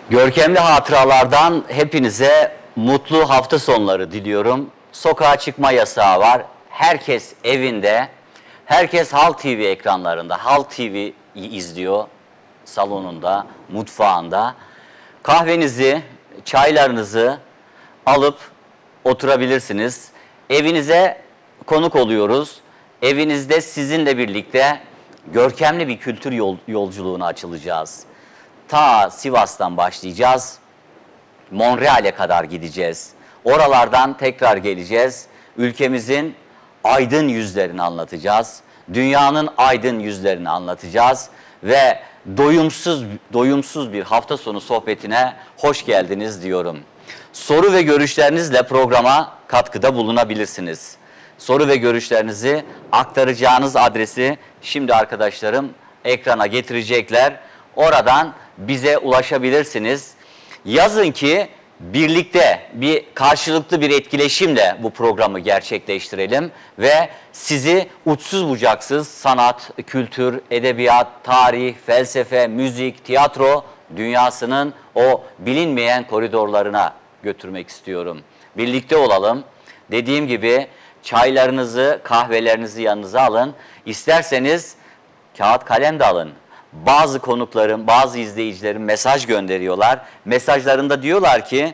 Görkemli hatıralardan hepinize mutlu hafta sonları diliyorum. Sokağa çıkma yasağı var. Herkes evinde, herkes Halk TV ekranlarında. Halk TV izliyor salonunda, mutfağında. Kahvenizi, çaylarınızı alıp oturabilirsiniz. Evinize konuk oluyoruz. Evinizde sizinle birlikte görkemli bir kültür yolculuğuna açılacağız. Ta Sivas'tan başlayacağız. Montreal'e kadar gideceğiz. Oralardan tekrar geleceğiz. Ülkemizin aydın yüzlerini anlatacağız. Dünyanın aydın yüzlerini anlatacağız. Ve doyumsuz bir hafta sonu sohbetine hoş geldiniz diyorum. Soru ve görüşlerinizle programa katkıda bulunabilirsiniz. Soru ve görüşlerinizi aktaracağınız adresi şimdi arkadaşlarım ekrana getirecekler. Oradan bize ulaşabilirsiniz. Yazın ki birlikte karşılıklı bir etkileşimle bu programı gerçekleştirelim ve sizi uçsuz bucaksız sanat, kültür, edebiyat, tarih, felsefe, müzik, tiyatro dünyasının o bilinmeyen koridorlarına götürmek istiyorum. Birlikte olalım. Dediğim gibi çaylarınızı, kahvelerinizi yanınıza alın. İsterseniz kağıt kalem de alın. Bazı konuklarım, bazı izleyicilerim mesaj gönderiyorlar. Mesajlarında diyorlar ki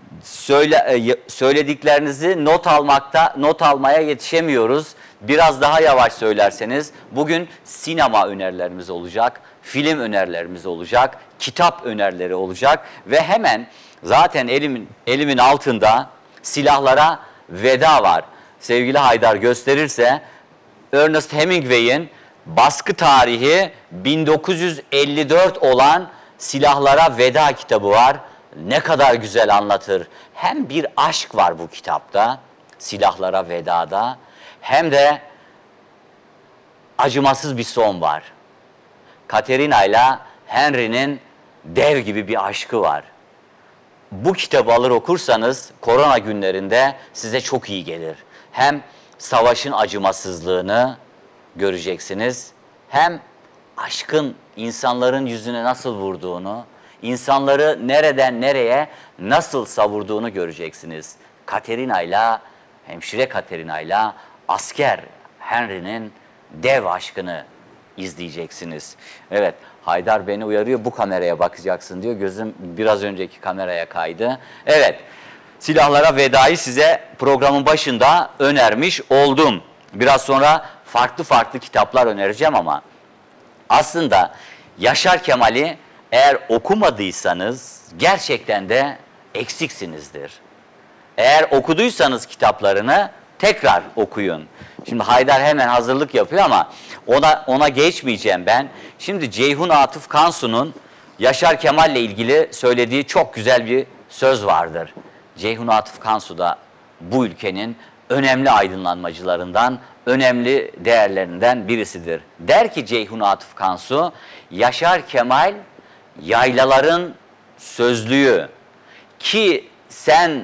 söylediklerinizi not almaya yetişemiyoruz. Biraz daha yavaş söylerseniz bugün sinema önerilerimiz olacak, film önerilerimiz olacak, kitap önerileri olacak ve hemen zaten elimin altında Silahlara Veda var. Sevgili Haydar gösterirse Ernest Hemingway'in baskı tarihi 1954 olan Silahlara Veda kitabı var. Ne kadar güzel anlatır. Hem bir aşk var bu kitapta, Silahlara Veda'da, hem de acımasız bir son var. Katerina ile Henry'nin dev gibi bir aşkı var. Bu kitabı alır okursanız korona günlerinde size çok iyi gelir. Hem savaşın acımasızlığını göreceksiniz. Hem aşkın insanların yüzüne nasıl vurduğunu, insanları nereden nereye nasıl savurduğunu göreceksiniz. Hemşire Katerina ile asker Henry'nin dev aşkını izleyeceksiniz. Evet, Haydar beni uyarıyor, bu kameraya bakacaksın diyor. Gözüm biraz önceki kameraya kaydı. Evet, Silahlara Veda'yı size programın başında önermiş oldum. Biraz sonra farklı kitaplar önereceğim ama aslında Yaşar Kemal'i eğer okumadıysanız gerçekten de eksiksinizdir. Eğer okuduysanız kitaplarını tekrar okuyun. Şimdi Haydar hemen hazırlık yapıyor ama ona geçmeyeceğim ben. Şimdi Ceyhun Atıf Kansu'nun Yaşar Kemal'le ilgili söylediği çok güzel bir söz vardır. Ceyhun Atıf Kansu da bu ülkenin önemli aydınlanmacılarından, önemli değerlerinden birisidir. Der ki Ceyhun Atıf Kansu, Yaşar Kemal yaylaların sözlüğü ki sen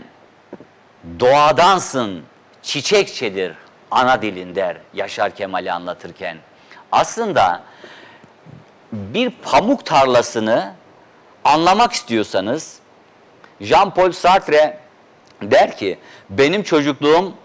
doğadansın, çiçekçedir ana dilin der Yaşar Kemal'i anlatırken. Aslında bir pamuk tarlasını anlamak istiyorsanız Jean-Paul Sartre der ki benim çocukluğum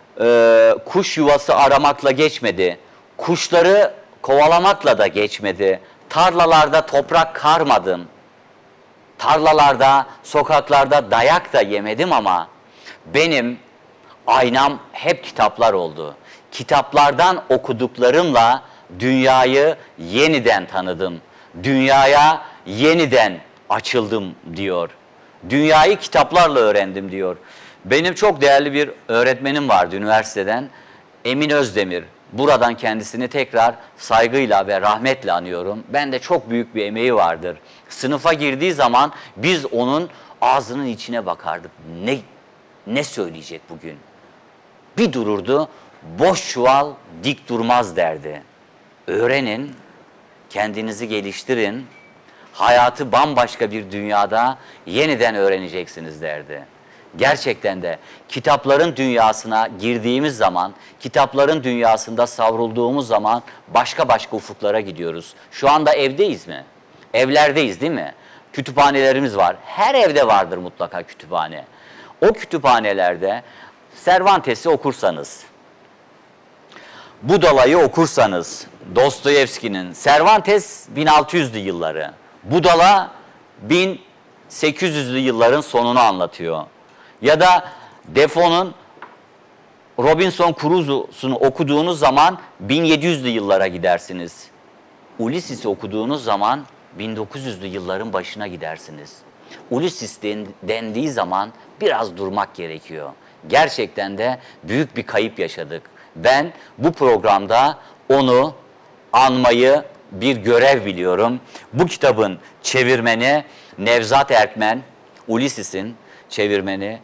kuş yuvası aramakla geçmedi. Kuşları kovalamakla da geçmedi. Tarlalarda toprak karmadım. Tarlalarda, sokaklarda dayak da yemedim ama benim aynam hep kitaplar oldu. Kitaplardan okuduklarımla dünyayı yeniden tanıdım. Dünyaya yeniden açıldım diyor. Dünyayı kitaplarla öğrendim diyor. Benim çok değerli bir öğretmenim vardı üniversiteden, Emin Özdemir. Buradan kendisini tekrar saygıyla ve rahmetle anıyorum. Ben de çok büyük bir emeği vardır. Sınıfa girdiği zaman biz onun ağzının içine bakardık. Ne söyleyecek bugün? Bir dururdu, boş çuval dik durmaz derdi. Öğrenin, kendinizi geliştirin, hayatı bambaşka bir dünyada yeniden öğreneceksiniz derdi. Gerçekten de kitapların dünyasına girdiğimiz zaman, kitapların dünyasında savrulduğumuz zaman başka ufuklara gidiyoruz. Şu anda evdeyiz mi? Evlerdeyiz değil mi? kütüphanelerimiz var. Her evde vardır mutlaka kütüphane. O kütüphanelerde Cervantes'i okursanız, Budala'yı okursanız, Dostoyevski'nin, Cervantes 1600'lü yılları, Budala 1800'lü yılların sonunu anlatıyor. Ya da Defoe'nun Robinson Crusoe'sunu okuduğunuz zaman 1700'lü yıllara gidersiniz. Ulysses'i okuduğunuz zaman 1900'lü yılların başına gidersiniz. Ulysses dendiği zaman biraz durmak gerekiyor. Gerçekten de büyük bir kayıp yaşadık. Ben bu programda onu anmayı bir görev biliyorum. Bu kitabın çevirmeni Nevzat Erkmen, Ulysses'in çevirmeni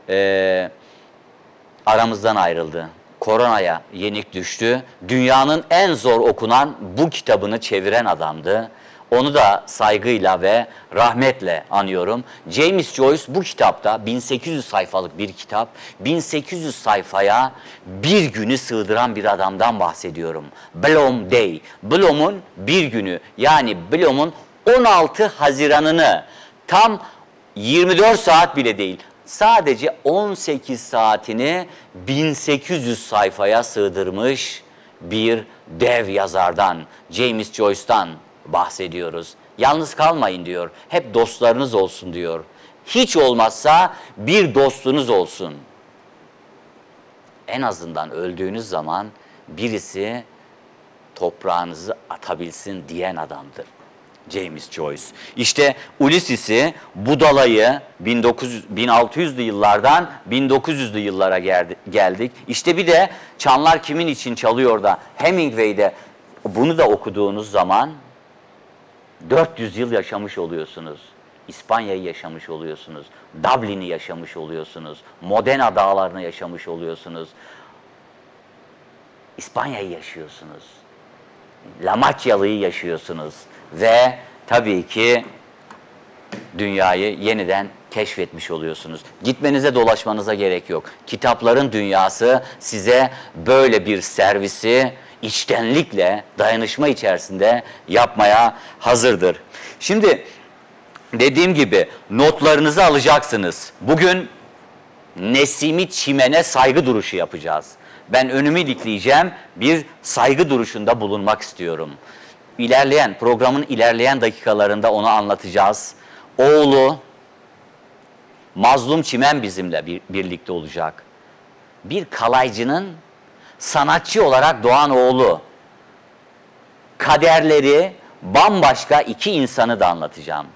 aramızdan ayrıldı. Koronaya yenik düştü. Dünyanın en zor okunan bu kitabını çeviren adamdı. Onu da saygıyla ve rahmetle anıyorum. James Joyce bu kitapta 1800 sayfalık bir kitap, 1800 sayfaya bir günü sığdıran bir adamdan bahsediyorum. Bloom Day, Bloom'un bir günü, yani Bloom'un 16 Haziran'ını tam 24 saat bile değil, sadece 18 saatini 1800 sayfaya sığdırmış bir dev yazardan, James Joyce'dan bahsediyoruz. Yalnız kalmayın diyor. Hep dostlarınız olsun diyor. Hiç olmazsa bir dostunuz olsun. En azından öldüğünüz zaman birisi toprağınızı atabilsin diyen adamdır James Joyce. İşte Ulysses'i, Budala'yı 1600'lü yıllardan 1900'lü yıllara geldik. İşte bir de Çanlar Kimin için Çalıyor da Hemingway'de bunu da okuduğunuz zaman 400 yıl yaşamış oluyorsunuz. İspanya'yı yaşamış oluyorsunuz. Dublin'i yaşamış oluyorsunuz. Modena dağlarını yaşamış oluyorsunuz. İspanya'yı yaşıyorsunuz. La Macca'lıyı yaşıyorsunuz. Ve tabii ki dünyayı yeniden keşfetmiş oluyorsunuz. Gitmenize, dolaşmanıza gerek yok. Kitapların dünyası size böyle bir servisi içtenlikle, dayanışma içerisinde yapmaya hazırdır. Şimdi dediğim gibi notlarınızı alacaksınız. Bugün Nesimi Çimen'e saygı duruşu yapacağız. Ben önümü dikleyeceğim, bir saygı duruşunda bulunmak istiyorum. Programın ilerleyen dakikalarında onu anlatacağız. Oğlu Mazlum Çimen bizimle birlikte olacak. Bir kalaycının sanatçı olarak doğan oğlu. Kaderleri bambaşka iki insanı da anlatacağım.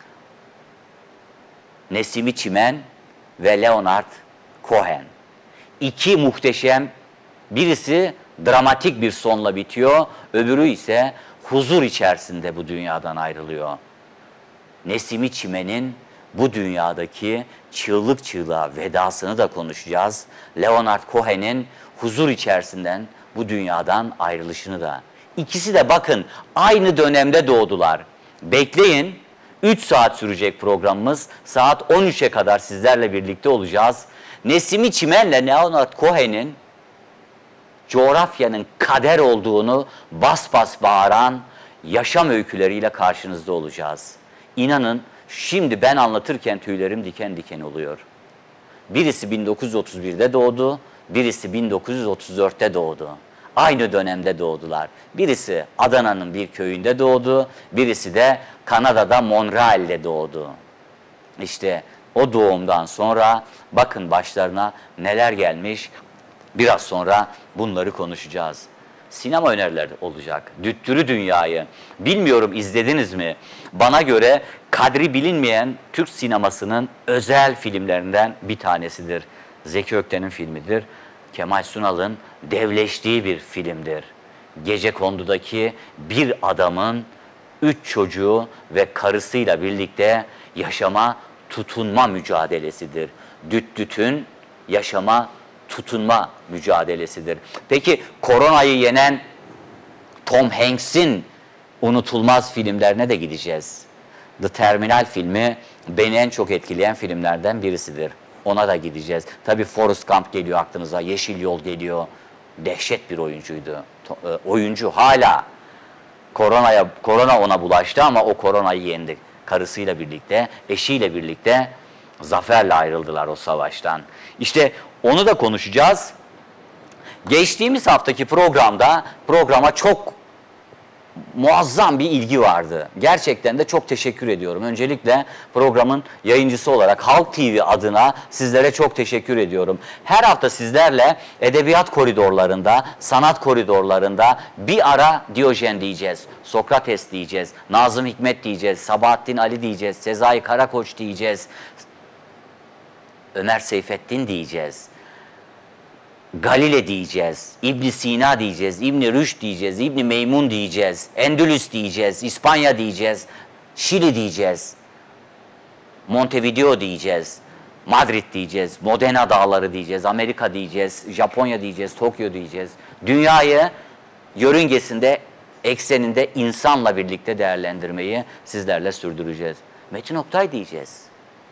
Nesimi Çimen ve Leonard Cohen. İki muhteşem, birisi dramatik bir sonla bitiyor, öbürü ise huzur içerisinde bu dünyadan ayrılıyor. Nesimi Çimen'in bu dünyadaki çığlık çığlığa vedasını da konuşacağız. Leonard Cohen'in huzur içerisinden bu dünyadan ayrılışını da. İkisi de bakın aynı dönemde doğdular. Bekleyin, 3 saat sürecek programımız. Saat 13'e kadar sizlerle birlikte olacağız. Nesimi Çimen'le Leonard Cohen'in coğrafyanın kader olduğunu bas bas bağıran yaşam öyküleriyle karşınızda olacağız. İnanın şimdi ben anlatırken tüylerim diken diken oluyor. Birisi 1931'de doğdu, birisi 1934'te doğdu. Aynı dönemde doğdular. Birisi Adana'nın bir köyünde doğdu, birisi de Kanada'da Montreal'de doğdu. İşte o doğumdan sonra bakın başlarına neler gelmiş. Biraz sonra bunları konuşacağız. Sinema önerileri olacak. Düttürü Dünya'yı. Bilmiyorum izlediniz mi? Bana göre kadri bilinmeyen Türk sinemasının özel filmlerinden bir tanesidir. Zeki Ökten'in filmidir. Kemal Sunal'ın devleştiği bir filmdir. Gecekondu'daki bir adamın 3 çocuğu ve karısıyla birlikte yaşama tutunma mücadelesidir. Düttüt'ün yaşama tutunma mücadelesidir. Peki koronayı yenen Tom Hanks'in unutulmaz filmlerine de gideceğiz. The Terminal filmi beni en çok etkileyen filmlerden birisidir. Ona da gideceğiz. Tabii Forrest Gump geliyor aklınıza, Yeşil Yol geliyor. Dehşet bir oyuncuydu. Oyuncu hala korona ona bulaştı ama o koronayı yendi. karısıyla birlikte, eşiyle birlikte zaferle ayrıldılar o savaştan. İşte onu da konuşacağız. Geçtiğimiz haftaki programa çok muazzam bir ilgi vardı. Gerçekten de çok teşekkür ediyorum. Öncelikle programın yayıncısı olarak Halk TV adına sizlere çok teşekkür ediyorum. Her hafta sizlerle edebiyat koridorlarında, sanat koridorlarında bir ara Diyojen diyeceğiz, Sokrates diyeceğiz, Nazım Hikmet diyeceğiz, Sabahattin Ali diyeceğiz, Sezai Karakoç diyeceğiz, Ömer Seyfettin diyeceğiz. Galile diyeceğiz, İbn Sina diyeceğiz, İbn Rüşd diyeceğiz, İbn Meymun diyeceğiz, Endülüs diyeceğiz, İspanya diyeceğiz, Şili diyeceğiz, Montevideo diyeceğiz, Madrid diyeceğiz, Modena Dağları diyeceğiz, Amerika diyeceğiz, Japonya diyeceğiz, Tokyo diyeceğiz. Dünyayı yörüngesinde, ekseninde insanla birlikte değerlendirmeyi sizlerle sürdüreceğiz. Metin Oktay diyeceğiz.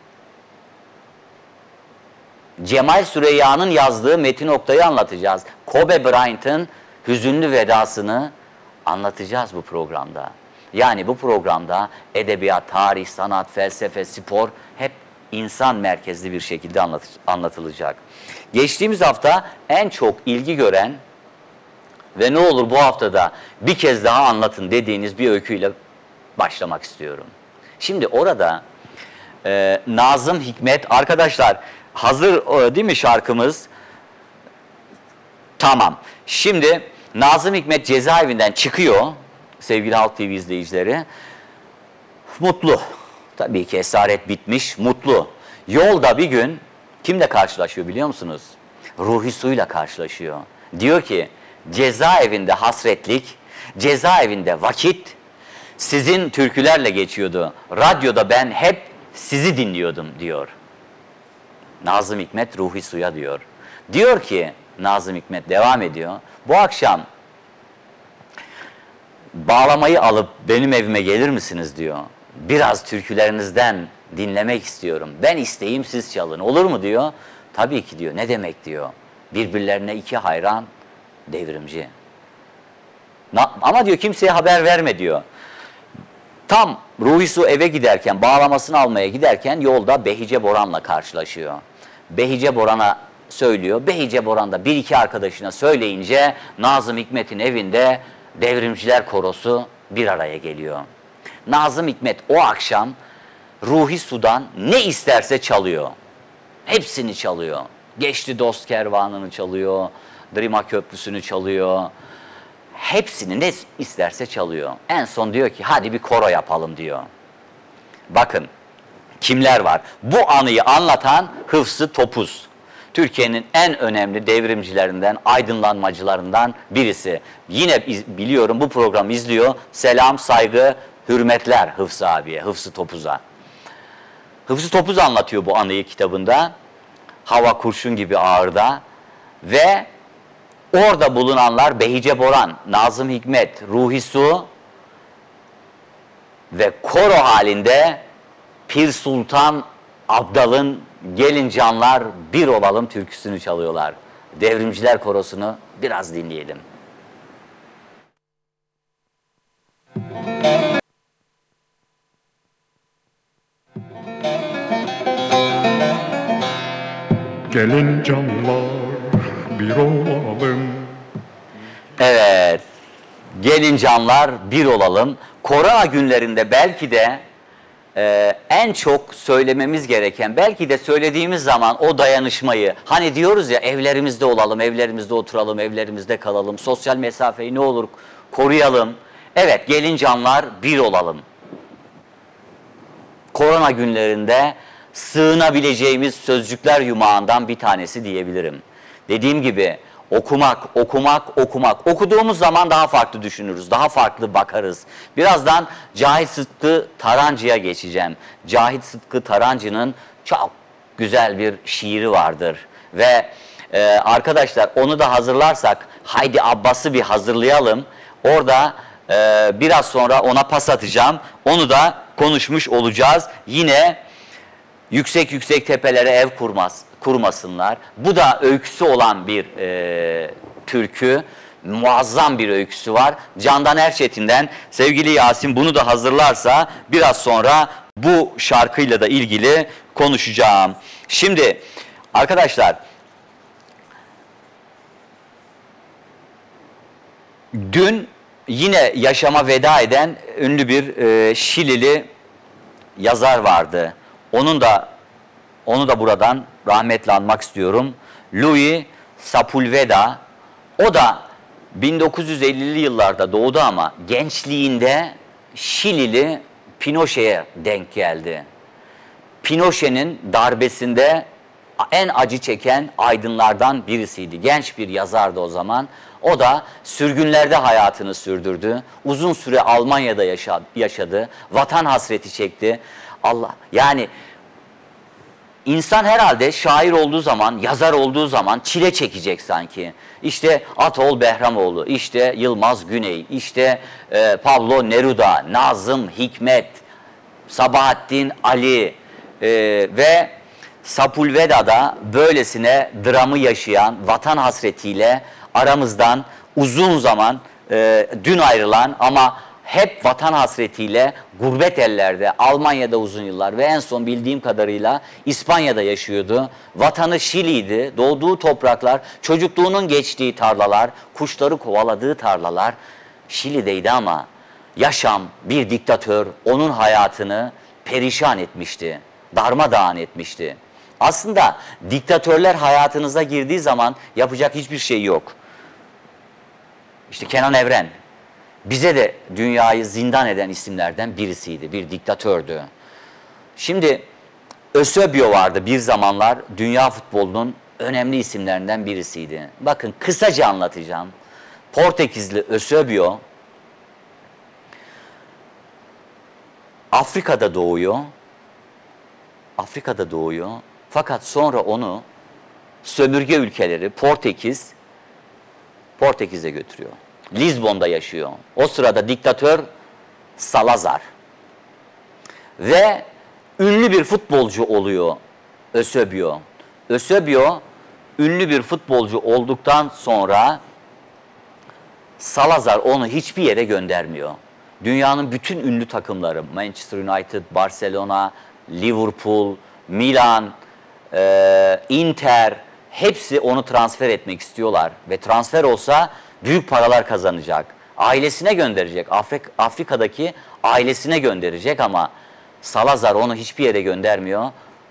Cemal Süreyya'nın yazdığı Metin Oktay'ı anlatacağız. Kobe Bryant'ın hüzünlü vedasını anlatacağız bu programda. Yani bu programda edebiyat, tarih, sanat, felsefe, spor hep insan merkezli bir şekilde anlatılacak. Geçtiğimiz hafta en çok ilgi gören ve ne olur bu haftada bir kez daha anlatın dediğiniz bir öyküyle başlamak istiyorum. Şimdi orada Nazım Hikmet, arkadaşlar hazır değil mi şarkımız? Tamam. Şimdi Nazım Hikmet cezaevinden çıkıyor sevgili Halk TV izleyicileri. Mutlu. Tabii ki esaret bitmiş, mutlu. Yolda bir gün kimle karşılaşıyor biliyor musunuz? Ruhi Su'yla karşılaşıyor. Diyor ki cezaevinde hasretlik, cezaevinde vakit sizin türkülerle geçiyordu. Radyoda ben hep sizi dinliyordum diyor. Nazım Hikmet Ruhi Su'ya diyor. Diyor ki Nazım Hikmet devam ediyor. Bu akşam bağlamayı alıp benim evime gelir misiniz diyor. Biraz türkülerinizden dinlemek istiyorum. Ben isteyeyim siz çalın. Olur mu diyor. Tabii ki diyor. Ne demek diyor. Birbirlerine iki hayran devrimci. Ama diyor kimseye haber verme diyor. Tam Ruhi Su eve giderken, bağlamasını almaya giderken yolda Behice Boran'la karşılaşıyor. Behice Boran'a söylüyor. Behice Boran da bir iki arkadaşına söyleyince Nazım Hikmet'in evinde devrimciler korosu bir araya geliyor. Nazım Hikmet o akşam Ruhi Su'dan ne isterse çalıyor. Hepsini çalıyor. Geçti Dost Kervanı'nı çalıyor, Drima Köprüsü'nü çalıyor. Hepsini ne isterse çalıyor. En son diyor ki hadi bir koro yapalım diyor. Bakın kimler var? Bu anıyı anlatan Hıfzı Topuz. Türkiye'nin en önemli devrimcilerinden, aydınlanmacılarından birisi. Yine biliyorum bu programı izliyor. Selam, saygı, hürmetler Hıfzı abiye, Hıfzı Topuz'a. Hıfzı Topuz anlatıyor bu anıyı kitabında. Hava kurşun gibi ağırda ve orada bulunanlar Behice Boran, Nazım Hikmet, Ruhi Su ve koro halinde Pir Sultan Abdal'ın Gelin Canlar Bir Olalım türküsünü çalıyorlar. Devrimciler korosunu biraz dinleyelim. Gelin canlar bir olalım. Evet, gelin canlar bir olalım. Korona günlerinde belki de en çok söylememiz gereken, belki de söylediğimiz zaman o dayanışmayı, hani diyoruz ya evlerimizde olalım, evlerimizde oturalım, evlerimizde kalalım, sosyal mesafeyi ne olur koruyalım. Evet, gelin canlar bir olalım. Korona günlerinde sığınabileceğimiz sözcükler yumağından bir tanesi diyebilirim. Dediğim gibi okumak, okumak, okumak. Okuduğumuz zaman daha farklı düşünürüz, daha farklı bakarız. Birazdan Cahit Sıtkı Tarancı'ya geçeceğim. Cahit Sıtkı Tarancı'nın çok güzel bir şiiri vardır. Ve arkadaşlar onu da hazırlarsak, haydi Abbas'ı bir hazırlayalım. Orada biraz sonra ona pas atacağım. Onu da konuşmuş olacağız. Yine yüksek yüksek tepelere ev kurmasınlar. Bu da öyküsü olan bir türkü. Muazzam bir öyküsü var. Candan Erçetin'den sevgili Yasin bunu da hazırlarsa biraz sonra bu şarkıyla da ilgili konuşacağım. Şimdi arkadaşlar, dün yine yaşama veda eden ünlü bir Şilili yazar vardı. Onu da buradan rahmetle anmak istiyorum. Luis Sepulveda. O da 1950'li yıllarda doğdu ama gençliğinde Şilili Pinochet'e denk geldi. Pinochet'in darbesinde en acı çeken aydınlardan birisiydi. Genç bir yazardı o zaman. O da sürgünlerde hayatını sürdürdü. Uzun süre Almanya'da yaşadı. Vatan hasreti çekti. Yani İnsan herhalde şair olduğu zaman, yazar olduğu zaman çile çekecek sanki. İşte Atol Behramoğlu, işte Yılmaz Güney, işte Pablo Neruda, Nazım Hikmet, Sabahattin Ali ve Sepulveda'da böylesine dramı yaşayan, vatan hasretiyle aramızdan uzun zaman dün ayrılan ama hep vatan hasretiyle gurbet ellerde, Almanya'da uzun yıllar ve en son bildiğim kadarıyla İspanya'da yaşıyordu. Vatanı Şili'ydi, doğduğu topraklar, çocukluğunun geçtiği tarlalar, kuşları kovaladığı tarlalar Şili'deydi ama yaşam, bir diktatör onun hayatını perişan etmişti, darmadağın etmişti. Aslında diktatörler hayatınıza girdiği zaman yapacak hiçbir şey yok. İşte Kenan Evren. Bize de dünyayı zindan eden isimlerden birisiydi, bir diktatördü. Şimdi Eusebio vardı bir zamanlar, dünya futbolunun önemli isimlerinden birisiydi. Bakın kısaca anlatacağım. Portekizli Eusebio Afrika'da doğuyor. Fakat sonra onu sömürge ülkeleri Portekiz'e götürüyor. Lizbon'da yaşıyor. O sırada diktatör Salazar. Ve ünlü bir futbolcu oluyor Eusebio. Eusebio ünlü bir futbolcu olduktan sonra Salazar onu hiçbir yere göndermiyor. Dünyanın bütün ünlü takımları, Manchester United, Barcelona, Liverpool, Milan, Inter, hepsi onu transfer etmek istiyorlar. Ve transfer olsa büyük paralar kazanacak. Ailesine gönderecek. Afrika'daki ailesine gönderecek ama Salazar onu hiçbir yere göndermiyor.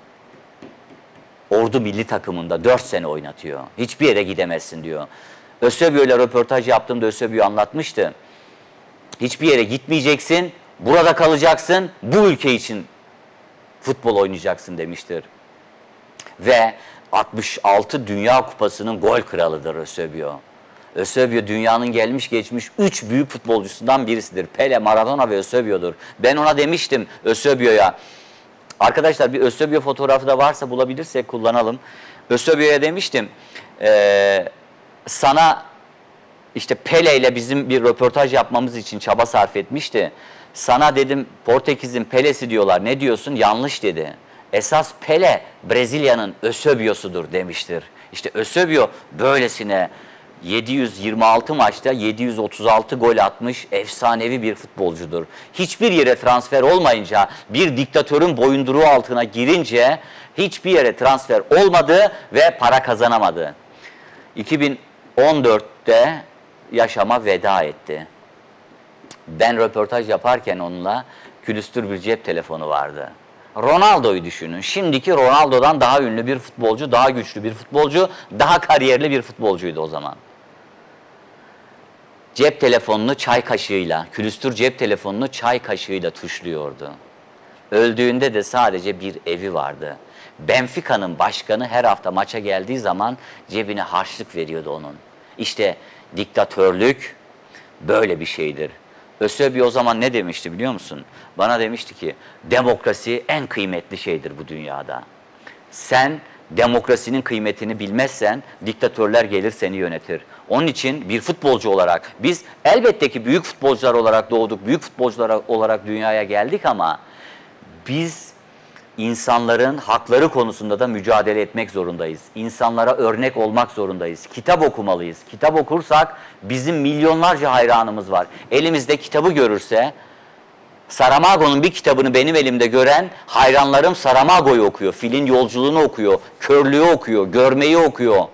Ordu milli takımında 4 sene oynatıyor. Hiçbir yere gidemezsin diyor. Eusebio ile röportaj yaptığımda Eusebio anlatmıştı. Hiçbir yere gitmeyeceksin, burada kalacaksın, bu ülke için futbol oynayacaksın demiştir. Ve 66 Dünya Kupası'nın gol kralıdır Eusebio. Eusebio dünyanın gelmiş geçmiş 3 büyük futbolcusundan birisidir. Pele, Maradona ve Eusebio'dur. Ben ona demiştim Eusebio'ya. Arkadaşlar bir Eusebio fotoğrafı da varsa bulabilirsek kullanalım. Eusebio'ya demiştim. Sana işte Pele ile bizim bir röportaj yapmamız için çaba sarf etmişti. Sana dedim Portekiz'in Pele'si diyorlar. Ne diyorsun? Yanlış dedi. Esas Pele Brezilya'nın Eusebio'sudur demiştir. İşte Eusebio böylesine 726 maçta 736 gol atmış efsanevi bir futbolcudur. Hiçbir yere transfer olmayınca, bir diktatörün boyunduruğu altına girince hiçbir yere transfer olmadı ve para kazanamadı. 2014'te yaşama veda etti. Ben röportaj yaparken onunla külüstür bir cep telefonu vardı. Ronaldo'yu düşünün. Şimdiki Ronaldo'dan daha ünlü bir futbolcu, daha güçlü bir futbolcu, daha kariyerli bir futbolcuydu o zaman. Cep telefonunu çay kaşığıyla, külüstür cep telefonunu çay kaşığıyla tuşluyordu. Öldüğünde de sadece bir evi vardı. Benfica'nın başkanı her hafta maça geldiği zaman cebine harçlık veriyordu onun. İşte diktatörlük böyle bir şeydir. Eusebio o zaman ne demişti biliyor musun? Bana demişti ki demokrasi en kıymetli şeydir bu dünyada. Sen demokrasinin kıymetini bilmezsen diktatörler gelir seni yönetir. Onun için bir futbolcu olarak biz elbette ki büyük futbolcular olarak doğduk, büyük futbolcular olarak dünyaya geldik ama biz insanların hakları konusunda da mücadele etmek zorundayız. İnsanlara örnek olmak zorundayız. Kitap okumalıyız. Kitap okursak bizim milyonlarca hayranımız var. Elimizde kitabı görürse Saramago'nun bir kitabını benim elimde gören hayranlarım Saramago'yu okuyor. Filin yolculuğunu okuyor, körlüğü okuyor, görmeyi okuyor.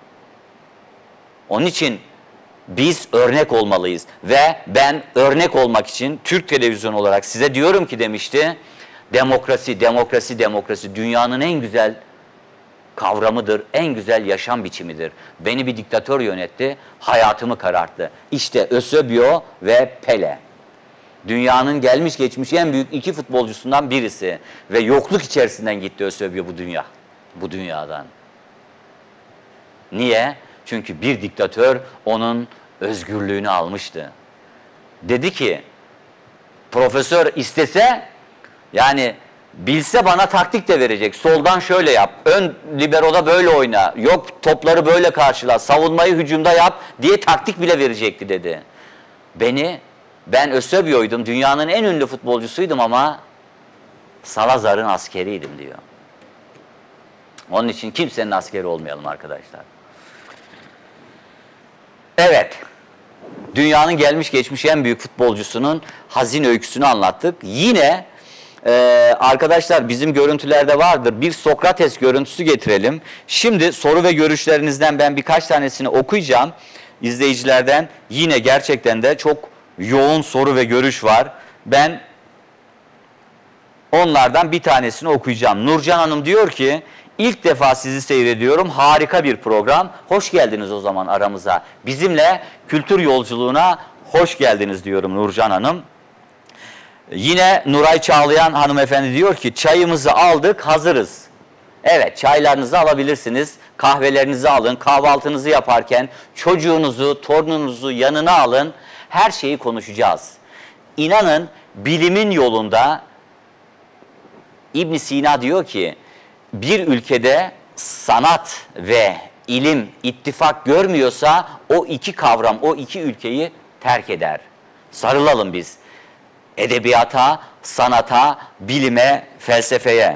Onun için biz örnek olmalıyız ve ben örnek olmak için Türk televizyonu olarak size diyorum ki demişti, demokrasi, demokrasi, demokrasi dünyanın en güzel kavramıdır, en güzel yaşam biçimidir. Beni bir diktatör yönetti, hayatımı kararttı. İşte Eusebio ve Pele. Dünyanın gelmiş geçmiş en büyük iki futbolcusundan birisi ve yokluk içerisinden gitti Eusebio bu dünyadan. Niye? Çünkü bir diktatör onun özgürlüğünü almıştı. Dedi ki, profesör istese, yani bilse bana taktik de verecek. Soldan şöyle yap, ön liberoda böyle oyna, yok topları böyle karşıla, savunmayı hücumda yap diye taktik bile verecekti dedi. Ben Eusebio'ydum, dünyanın en ünlü futbolcusuydum ama Salazar'ın askeriydim diyor. Onun için kimsenin askeri olmayalım arkadaşlar. Evet, dünyanın gelmiş geçmiş en büyük futbolcusunun hazin öyküsünü anlattık. Yine arkadaşlar bizim görüntülerde vardır. Bir Sokrates görüntüsü getirelim. Şimdi soru ve görüşlerinizden ben birkaç tanesini okuyacağım. İzleyicilerden yine gerçekten de çok yoğun soru ve görüş var. Ben onlardan bir tanesini okuyacağım. Nurcan Hanım diyor ki, İlk defa sizi seyrediyorum. Harika bir program. Hoş geldiniz o zaman aramıza. Bizimle kültür yolculuğuna hoş geldiniz diyorum Nurcan Hanım. Yine Nuray Çağlayan hanımefendi diyor ki çayımızı aldık, hazırız. Evet, çaylarınızı alabilirsiniz. Kahvelerinizi alın. Kahvaltınızı yaparken çocuğunuzu, torununuzu yanına alın. Her şeyi konuşacağız. İnanın bilimin yolunda İbn Sina diyor ki bir ülkede sanat ve ilim ittifak görmüyorsa o iki kavram, o iki ülkeyi terk eder. Sarılalım biz edebiyata, sanata, bilime, felsefeye.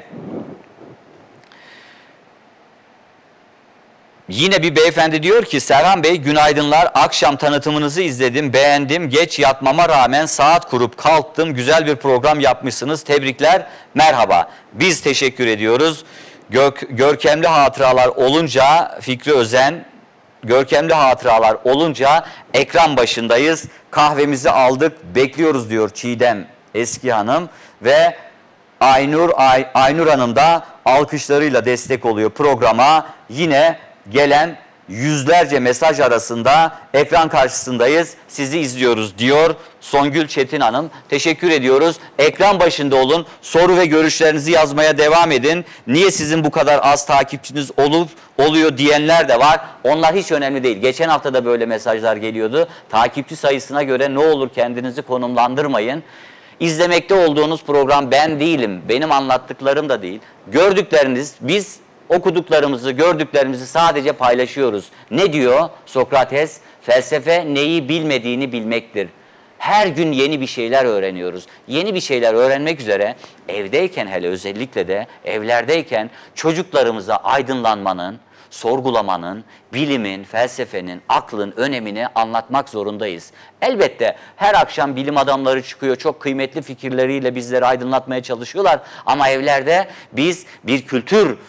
Yine bir beyefendi diyor ki Serhan Bey günaydınlar, akşam tanıtımınızı izledim, beğendim, geç yatmama rağmen saat kurup kalktım, güzel bir program yapmışsınız, tebrikler, merhaba. Biz teşekkür ediyoruz. Görkemli hatıralar olunca Fikri Özen, görkemli hatıralar olunca ekran başındayız, kahvemizi aldık, bekliyoruz diyor Çiğdem Eski Hanım ve Aynur Hanım da alkışlarıyla destek oluyor programa. Yine gelen yüzlerce mesaj arasında ekran karşısındayız, sizi izliyoruz diyor Songül Çetin Hanım. Teşekkür ediyoruz. Ekran başında olun, soru ve görüşlerinizi yazmaya devam edin. Niye sizin bu kadar az takipçiniz oluyor diyenler de var. Onlar hiç önemli değil. Geçen hafta da böyle mesajlar geliyordu. Takipçi sayısına göre ne olur kendinizi konumlandırmayın. İzlemekte olduğunuz program ben değilim, benim anlattıklarım da değil. Gördükleriniz, biz okuduklarımızı, gördüklerimizi sadece paylaşıyoruz. Ne diyor Sokrates? Felsefe neyi bilmediğini bilmektir. Her gün yeni bir şeyler öğreniyoruz. Yeni bir şeyler öğrenmek üzere evdeyken, hele özellikle de evlerdeyken çocuklarımıza aydınlanmanın, sorgulamanın, bilimin, felsefenin, aklın önemini anlatmak zorundayız. Elbette her akşam bilim adamları çıkıyor, çok kıymetli fikirleriyle bizleri aydınlatmaya çalışıyorlar. Ama evlerde biz bir kültür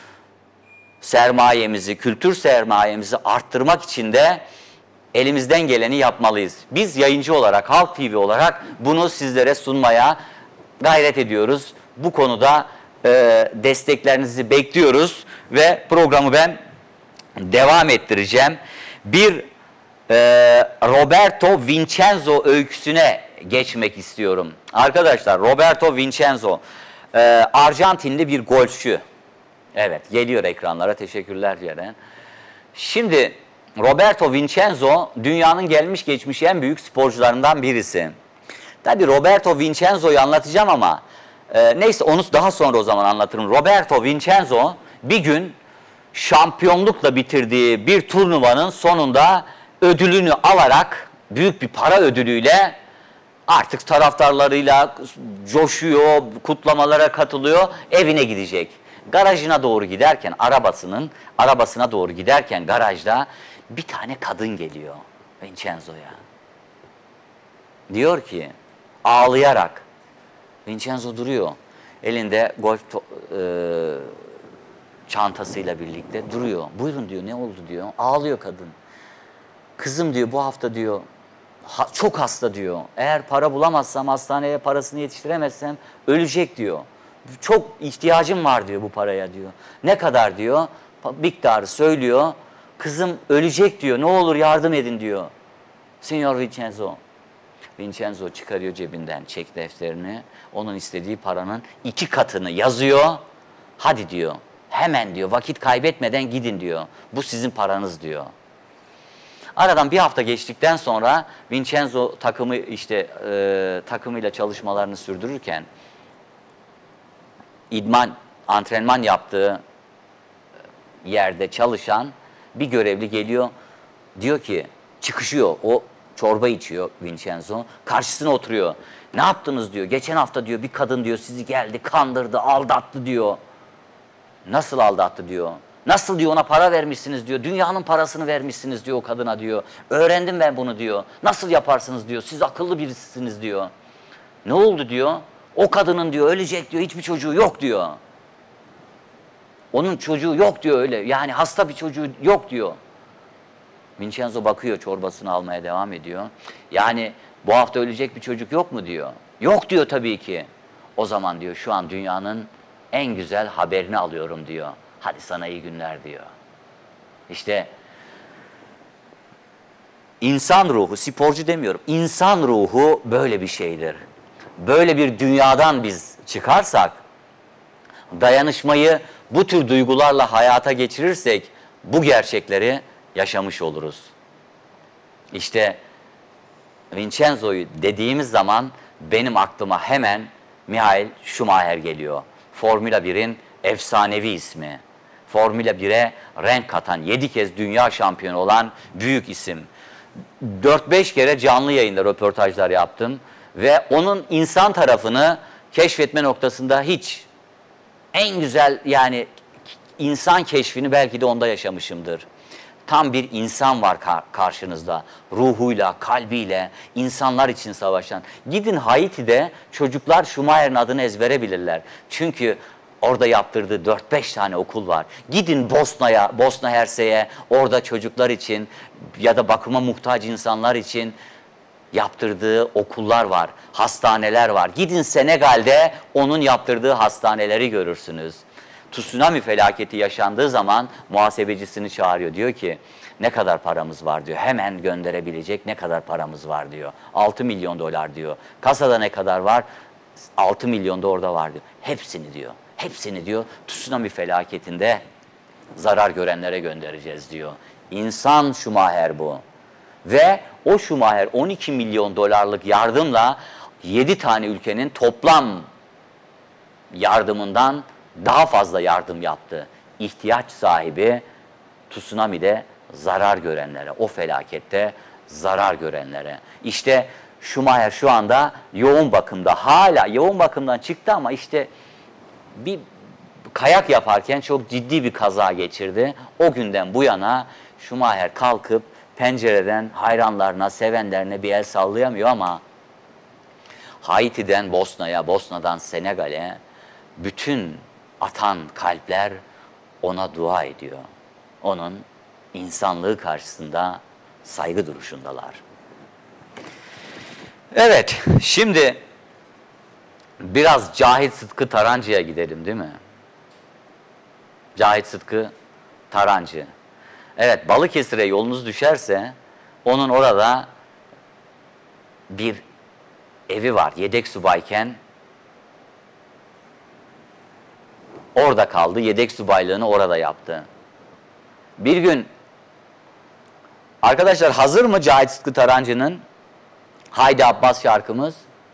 sermayemizi arttırmak için de elimizden geleni yapmalıyız. Biz yayıncı olarak, Halk TV olarak bunu sizlere sunmaya gayret ediyoruz. Bu konuda desteklerinizi bekliyoruz ve programı ben devam ettireceğim. Bir Roberto Vincenzo öyküsüne geçmek istiyorum. Arkadaşlar Roberto Vincenzo Arjantinli bir golfçü. Evet, geliyor ekranlara. Teşekkürler Ceren. Şimdi Roberto Vincenzo dünyanın gelmiş geçmiş en büyük sporcularından birisi. Tabii Roberto Vincenzo'yu anlatacağım ama neyse onu daha sonra o zaman anlatırım. Roberto Vincenzo bir gün şampiyonlukla bitirdiği bir turnuvanın sonunda ödülünü alarak büyük bir para ödülüyle artık taraftarlarıyla coşuyor, kutlamalara katılıyor, evine gidecek. Garajına doğru giderken arabasına doğru giderken garajda bir tane kadın geliyor Vincenzo'ya. Diyor ki ağlayarak Vincenzo duruyor. Elinde golf çantasıyla birlikte duruyor. Buyurun diyor, ne oldu diyor. Ağlıyor kadın. Kızım diyor, bu hafta diyor çok hasta diyor. Eğer para bulamazsam, hastaneye parasını yetiştiremezsem ölecek diyor. Çok ihtiyacım var diyor bu paraya diyor. Ne kadar diyor. Miktarı söylüyor. Kızım ölecek diyor. Ne olur yardım edin diyor. Signor Vincenzo. Vincenzo çıkarıyor cebinden çek defterini. Onun istediği paranın 2 katını yazıyor. Hadi diyor. Hemen diyor, vakit kaybetmeden gidin diyor. Bu sizin paranız diyor. Aradan bir hafta geçtikten sonra Vincenzo takımı takımıyla çalışmalarını sürdürürken antrenman yaptığı yerde çalışan bir görevli geliyor. Diyor ki, çıkışıyor, o çorba içiyor Vincenzo. Karşısına oturuyor. Ne yaptınız diyor. Geçen hafta diyor bir kadın diyor sizi geldi, kandırdı, aldattı diyor. Nasıl aldattı diyor. Nasıl diyor, ona para vermişsiniz diyor. Dünyanın parasını vermişsiniz diyor o kadına diyor. Öğrendim ben bunu diyor. Nasıl yaparsınız diyor. Siz akıllı birisiniz diyor. Ne oldu diyor. O kadının diyor ölecek diyor. Hiçbir çocuğu yok diyor. Onun çocuğu yok diyor öyle. Yani hasta bir çocuğu yok diyor. Vincenzo bakıyor, çorbasını almaya devam ediyor. Yani bu hafta ölecek bir çocuk yok mu diyor. Yok diyor tabii ki. O zaman diyor şu an dünyanın en güzel haberini alıyorum diyor. Hadi sana iyi günler diyor. İşte insan ruhu, sporcu demiyorum. İnsan ruhu böyle bir şeydir. Böyle bir dünyadan biz çıkarsak, dayanışmayı bu tür duygularla hayata geçirirsek bu gerçekleri yaşamış oluruz. İşte Vincenzo'yu dediğimiz zaman benim aklıma hemen Michael Schumacher geliyor. Formula 1'in efsanevi ismi. Formula 1'e renk katan, 7 kez dünya şampiyonu olan büyük isim. 4-5 kere canlı yayında röportajlar yaptım ve onun insan tarafını keşfetme noktasında hiç en güzel, yani insan keşfini belki de onda yaşamışımdır. Tam bir insan var karşınızda. Ruhuyla, kalbiyle, insanlar için savaşan. Gidin Haiti'de çocuklar Schumacher'in adını ezbere bilirler. Çünkü orada yaptırdığı 4-5 tane okul var. Gidin Bosna Hersek'e, orada çocuklar için ya da bakıma muhtaç insanlar için yaptırdığı okullar var, hastaneler var. Gidin Senegal'de onun yaptırdığı hastaneleri görürsünüz. Tsunami felaketi yaşandığı zaman muhasebecisini çağırıyor. Diyor ki ne kadar paramız var diyor. Hemen gönderebilecek ne kadar paramız var diyor. 6 milyon dolar diyor. Kasada ne kadar var? 6 milyon da orada var diyor. Hepsini diyor. Hepsini diyor tsunami felaketinde zarar görenlere göndereceğiz diyor. İnsan Schumacher bu. Ve o Schumacher 12 milyon dolarlık yardımla 7 tane ülkenin toplam yardımından daha fazla yardım yaptı. İhtiyaç sahibi tsunami'de zarar görenlere, o felakette zarar görenlere. İşte Schumacher şu anda yoğun bakımda, hala yoğun bakımdan çıktı ama işte bir kayak yaparken çok ciddi bir kaza geçirdi. O günden bu yana Schumacher kalkıp pencereden hayranlarına, sevenlerine bir el sallayamıyor ama Haiti'den Bosna'ya, Bosna'dan Senegal'e bütün atan kalpler ona dua ediyor. Onun insanlığı karşısında saygı duruşundalar. Evet, şimdi biraz Cahit Sıtkı Tarancı'ya gidelim değil mi? Cahit Sıtkı Tarancı. Evet, Balıkesir'e yolunuz düşerse onun orada bir evi var. Yedek subayken orada kaldı. Yedek subaylığını orada yaptı. Bir gün arkadaşlar hazır mı Cahit Sıtkı Tarancı'nın Haydi Abbas şarkımız?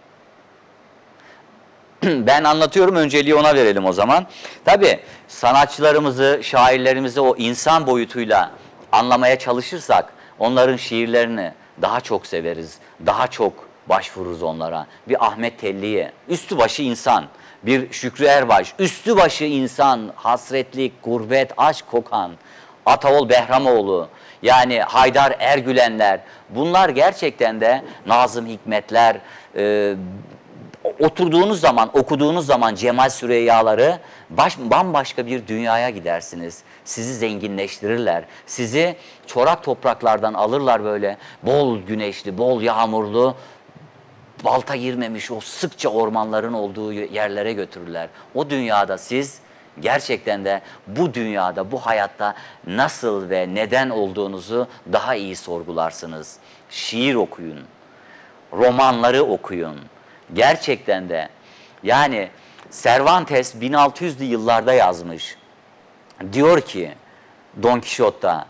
Ben anlatıyorum, önceliği ona verelim o zaman. Tabii sanatçılarımızı, şairlerimizi o insan boyutuyla anlamaya çalışırsak onların şiirlerini daha çok severiz, daha çok başvururuz onlara. Bir Ahmet Telli'ye, üstü başı insan, bir Şükrü Erbaş, üstü başı insan, hasretlik, gurbet, aşk kokan, Ataol Behramoğlu, yani Haydar Ergülenler, bunlar gerçekten de Nazım Hikmetler, oturduğunuz zaman, okuduğunuz zaman Cemal Süreyyaları bambaşka bir dünyaya gidersiniz. Sizi zenginleştirirler. Sizi çorak topraklardan alırlar böyle bol güneşli, bol yağmurlu, balta girmemiş o sıkça ormanların olduğu yerlere götürürler. O dünyada siz gerçekten de bu dünyada, bu hayatta nasıl ve neden olduğunuzu daha iyi sorgularsınız. Şiir okuyun, romanları okuyun. Gerçekten de yani Cervantes 1600'lü yıllarda yazmış. Diyor ki Don Quixote'da,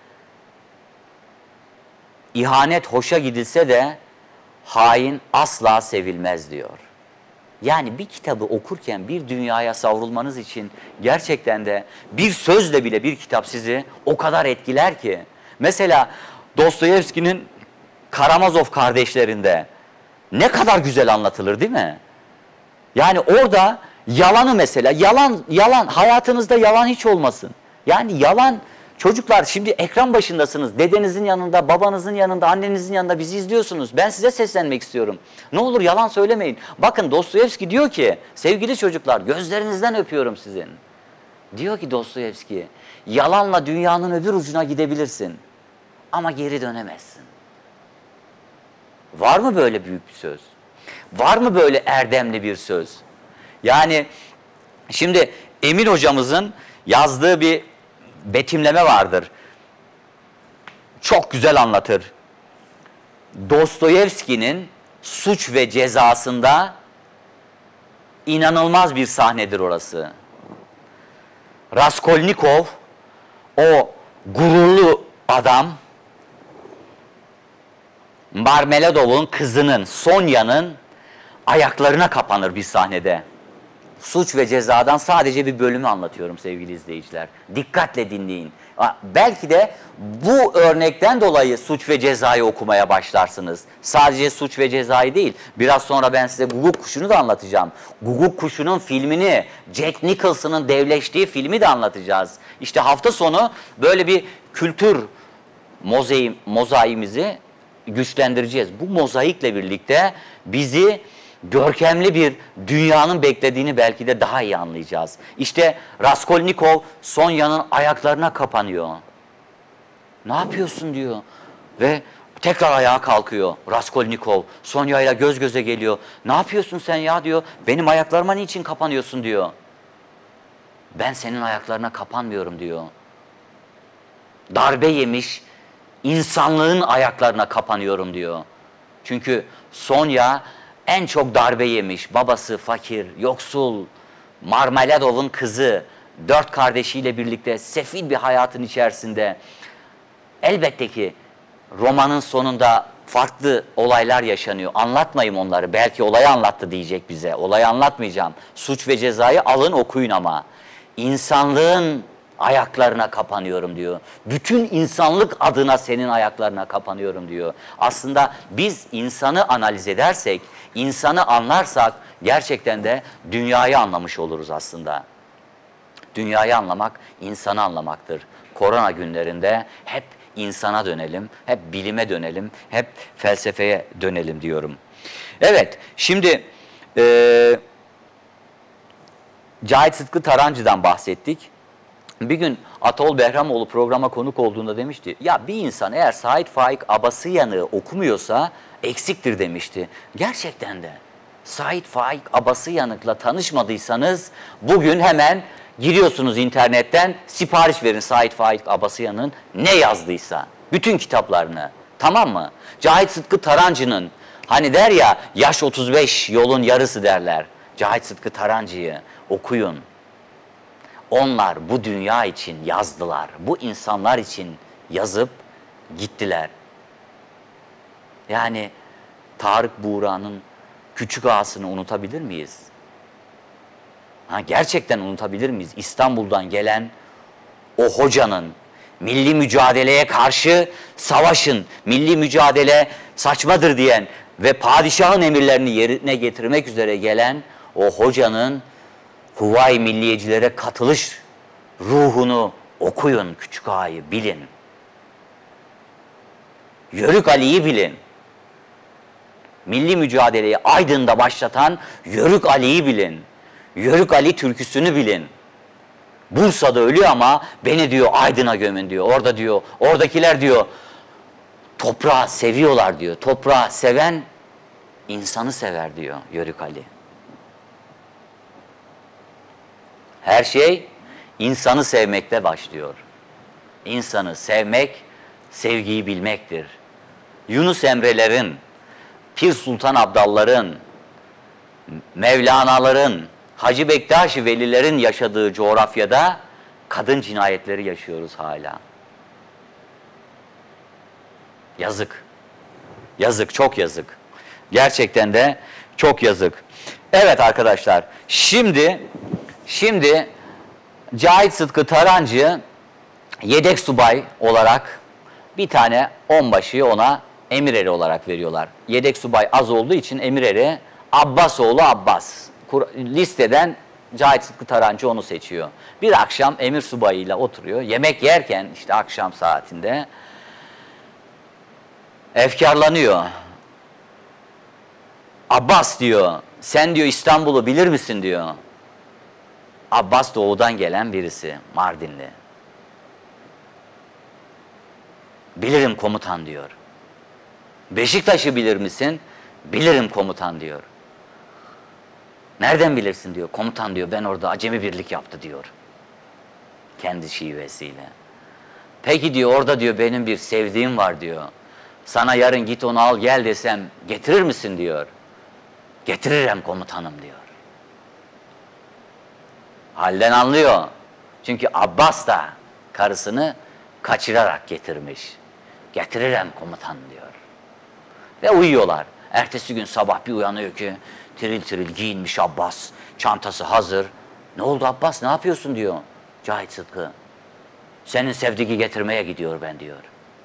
ihanet hoşa gidilse de hain asla sevilmez diyor. Yani bir kitabı okurken bir dünyaya savrulmanız için gerçekten de bir sözle bile bir kitap sizi o kadar etkiler ki. Mesela Dostoyevski'nin Karamazov kardeşlerinde ne kadar güzel anlatılır değil mi? Yani orada yalanı mesela, yalan hayatınızda yalan hiç olmasın. Yani yalan, çocuklar şimdi ekran başındasınız. Dedenizin yanında, babanızın yanında, annenizin yanında bizi izliyorsunuz. Ben size seslenmek istiyorum. Ne olur yalan söylemeyin. Bakın Dostoyevski diyor ki, sevgili çocuklar gözlerinizden öpüyorum sizin. Diyor ki Dostoyevski, yalanla dünyanın öbür ucuna gidebilirsin ama geri dönemezsin. Var mı böyle büyük bir söz? Var mı böyle erdemli bir söz? Yani şimdi Emin hocamızın yazdığı bir betimleme vardır. Çok güzel anlatır. Dostoyevski'nin Suç ve Cezası'nda inanılmaz bir sahnedir orası. Raskolnikov, o gururlu adam, Marmeladov'un kızının, Sonya'nın ayaklarına kapanır bir sahnede. Suç ve Ceza'dan sadece bir bölümü anlatıyorum sevgili izleyiciler. Dikkatle dinleyin. Belki de bu örnekten dolayı Suç ve Ceza'yı okumaya başlarsınız. Sadece Suç ve Ceza'yı değil. Biraz sonra ben size Guguk Kuşu'nu da anlatacağım. Guguk Kuşu'nun filmini, Jack Nicholson'ın devleştiği filmi de anlatacağız. İşte hafta sonu böyle bir kültür mozaiğimizi güçlendireceğiz. Bu mozaikle birlikte bizi görkemli bir dünyanın beklediğini belki de daha iyi anlayacağız. İşte Raskolnikov Sonya'nın ayaklarına kapanıyor. Ne yapıyorsun diyor. Ve tekrar ayağa kalkıyor Raskolnikov. Sonya ile göz göze geliyor. Ne yapıyorsun sen ya diyor. Benim ayaklarıma niçin kapanıyorsun diyor. Ben senin ayaklarına kapanmıyorum diyor. Darbe yemiş insanlığın ayaklarına kapanıyorum diyor. Çünkü Sonya en çok darbe yemiş. Babası fakir, yoksul, Marmeladov'un kızı, 4 kardeşiyle birlikte sefil bir hayatın içerisinde. Elbette ki romanın sonunda farklı olaylar yaşanıyor. Anlatmayayım onları. Belki olayı anlattı diyecek bize. Olayı anlatmayacağım. Suç ve Ceza'yı alın okuyun ama. İnsanlığın ayaklarına kapanıyorum diyor. Bütün insanlık adına senin ayaklarına kapanıyorum diyor. Aslında biz insanı analiz edersek, insanı anlarsak gerçekten de dünyayı anlamış oluruz aslında. Dünyayı anlamak, insanı anlamaktır. Korona günlerinde hep insana dönelim, hep bilime dönelim, hep felsefeye dönelim diyorum. Evet, şimdi Cahit Sıtkı Tarancı'dan bahsettik. Bir gün Atol Behramoğlu programa konuk olduğunda demişti, ya bir insan eğer Sait Faik Abasıyan'ı okumuyorsa eksiktir demişti. Gerçekten de Sait Faik Abasıyan'la tanışmadıysanız bugün hemen giriyorsunuz internetten, sipariş verin Sait Faik Abasıyan'ın ne yazdıysa, bütün kitaplarını, tamam mı? Cahit Sıtkı Tarancı'nın, hani der ya yaş 35 yolun yarısı derler, Cahit Sıtkı Tarancı'yı okuyun. Onlar bu dünya için yazdılar. Bu insanlar için yazıp gittiler. Yani Tarık Buğra'nın Küçük Ağası'nı unutabilir miyiz? Gerçekten unutabilir miyiz? İstanbul'dan gelen o hocanın milli mücadeleye karşı savaşın, milli mücadele saçmadır diyen ve padişahın emirlerini yerine getirmek üzere gelen o hocanın Huvayi milliyecilere katılış ruhunu okuyun, Küçük Ağa'yı bilin. Yörük Ali'yi bilin. Milli mücadeleyi Aydın'da başlatan Yörük Ali'yi bilin. Yörük Ali türküsünü bilin. Bursa'da ölüyor ama beni diyor Aydın'a gömün diyor. Orada diyor, oradakiler diyor toprağı seviyorlar diyor. Toprağı seven insanı sever diyor Yörük Ali. Her şey insanı sevmekle başlıyor. İnsanı sevmek, sevgiyi bilmektir. Yunus Emre'lerin, Pir Sultan Abdalların, Mevlana'ların, Hacı Bektaş-ı Velilerin yaşadığı coğrafyada kadın cinayetleri yaşıyoruz hala. Yazık. Yazık, çok yazık. Gerçekten de çok yazık. Evet arkadaşlar, şimdi Cahit Sıtkı Tarancı yedek subay olarak bir tane onbaşıyı ona emireri olarak veriyorlar. Yedek subay az olduğu için emireri Abbasoğlu Abbas. Listeden Cahit Sıtkı Tarancı onu seçiyor. Bir akşam emir subayıyla oturuyor. Yemek yerken işte akşam saatinde efkarlanıyor. Abbas diyor, sen diyor İstanbul'u bilir misin diyor. Abbas doğudan gelen birisi, Mardinli. Bilirim komutan diyor. Beşiktaş'ı bilir misin? Bilirim komutan diyor. Nereden bilirsin diyor. Komutan diyor ben orada acemi birlik yaptı diyor. Kendi şivesiyle. Peki diyor orada diyor benim bir sevdiğim var diyor. Sana yarın git onu al gel desem getirir misin diyor. Getiririm komutanım diyor. Halden anlıyor. Çünkü Abbas da karısını kaçırarak getirmiş. Getiririm komutan diyor. Ve uyuyorlar. Ertesi gün sabah bir uyanıyor ki tiril tiril giyinmiş Abbas. Çantası hazır. Ne oldu Abbas ne yapıyorsun diyor Cahit Sıtkı. Senin sevdiğini getirmeye gidiyor ben diyor.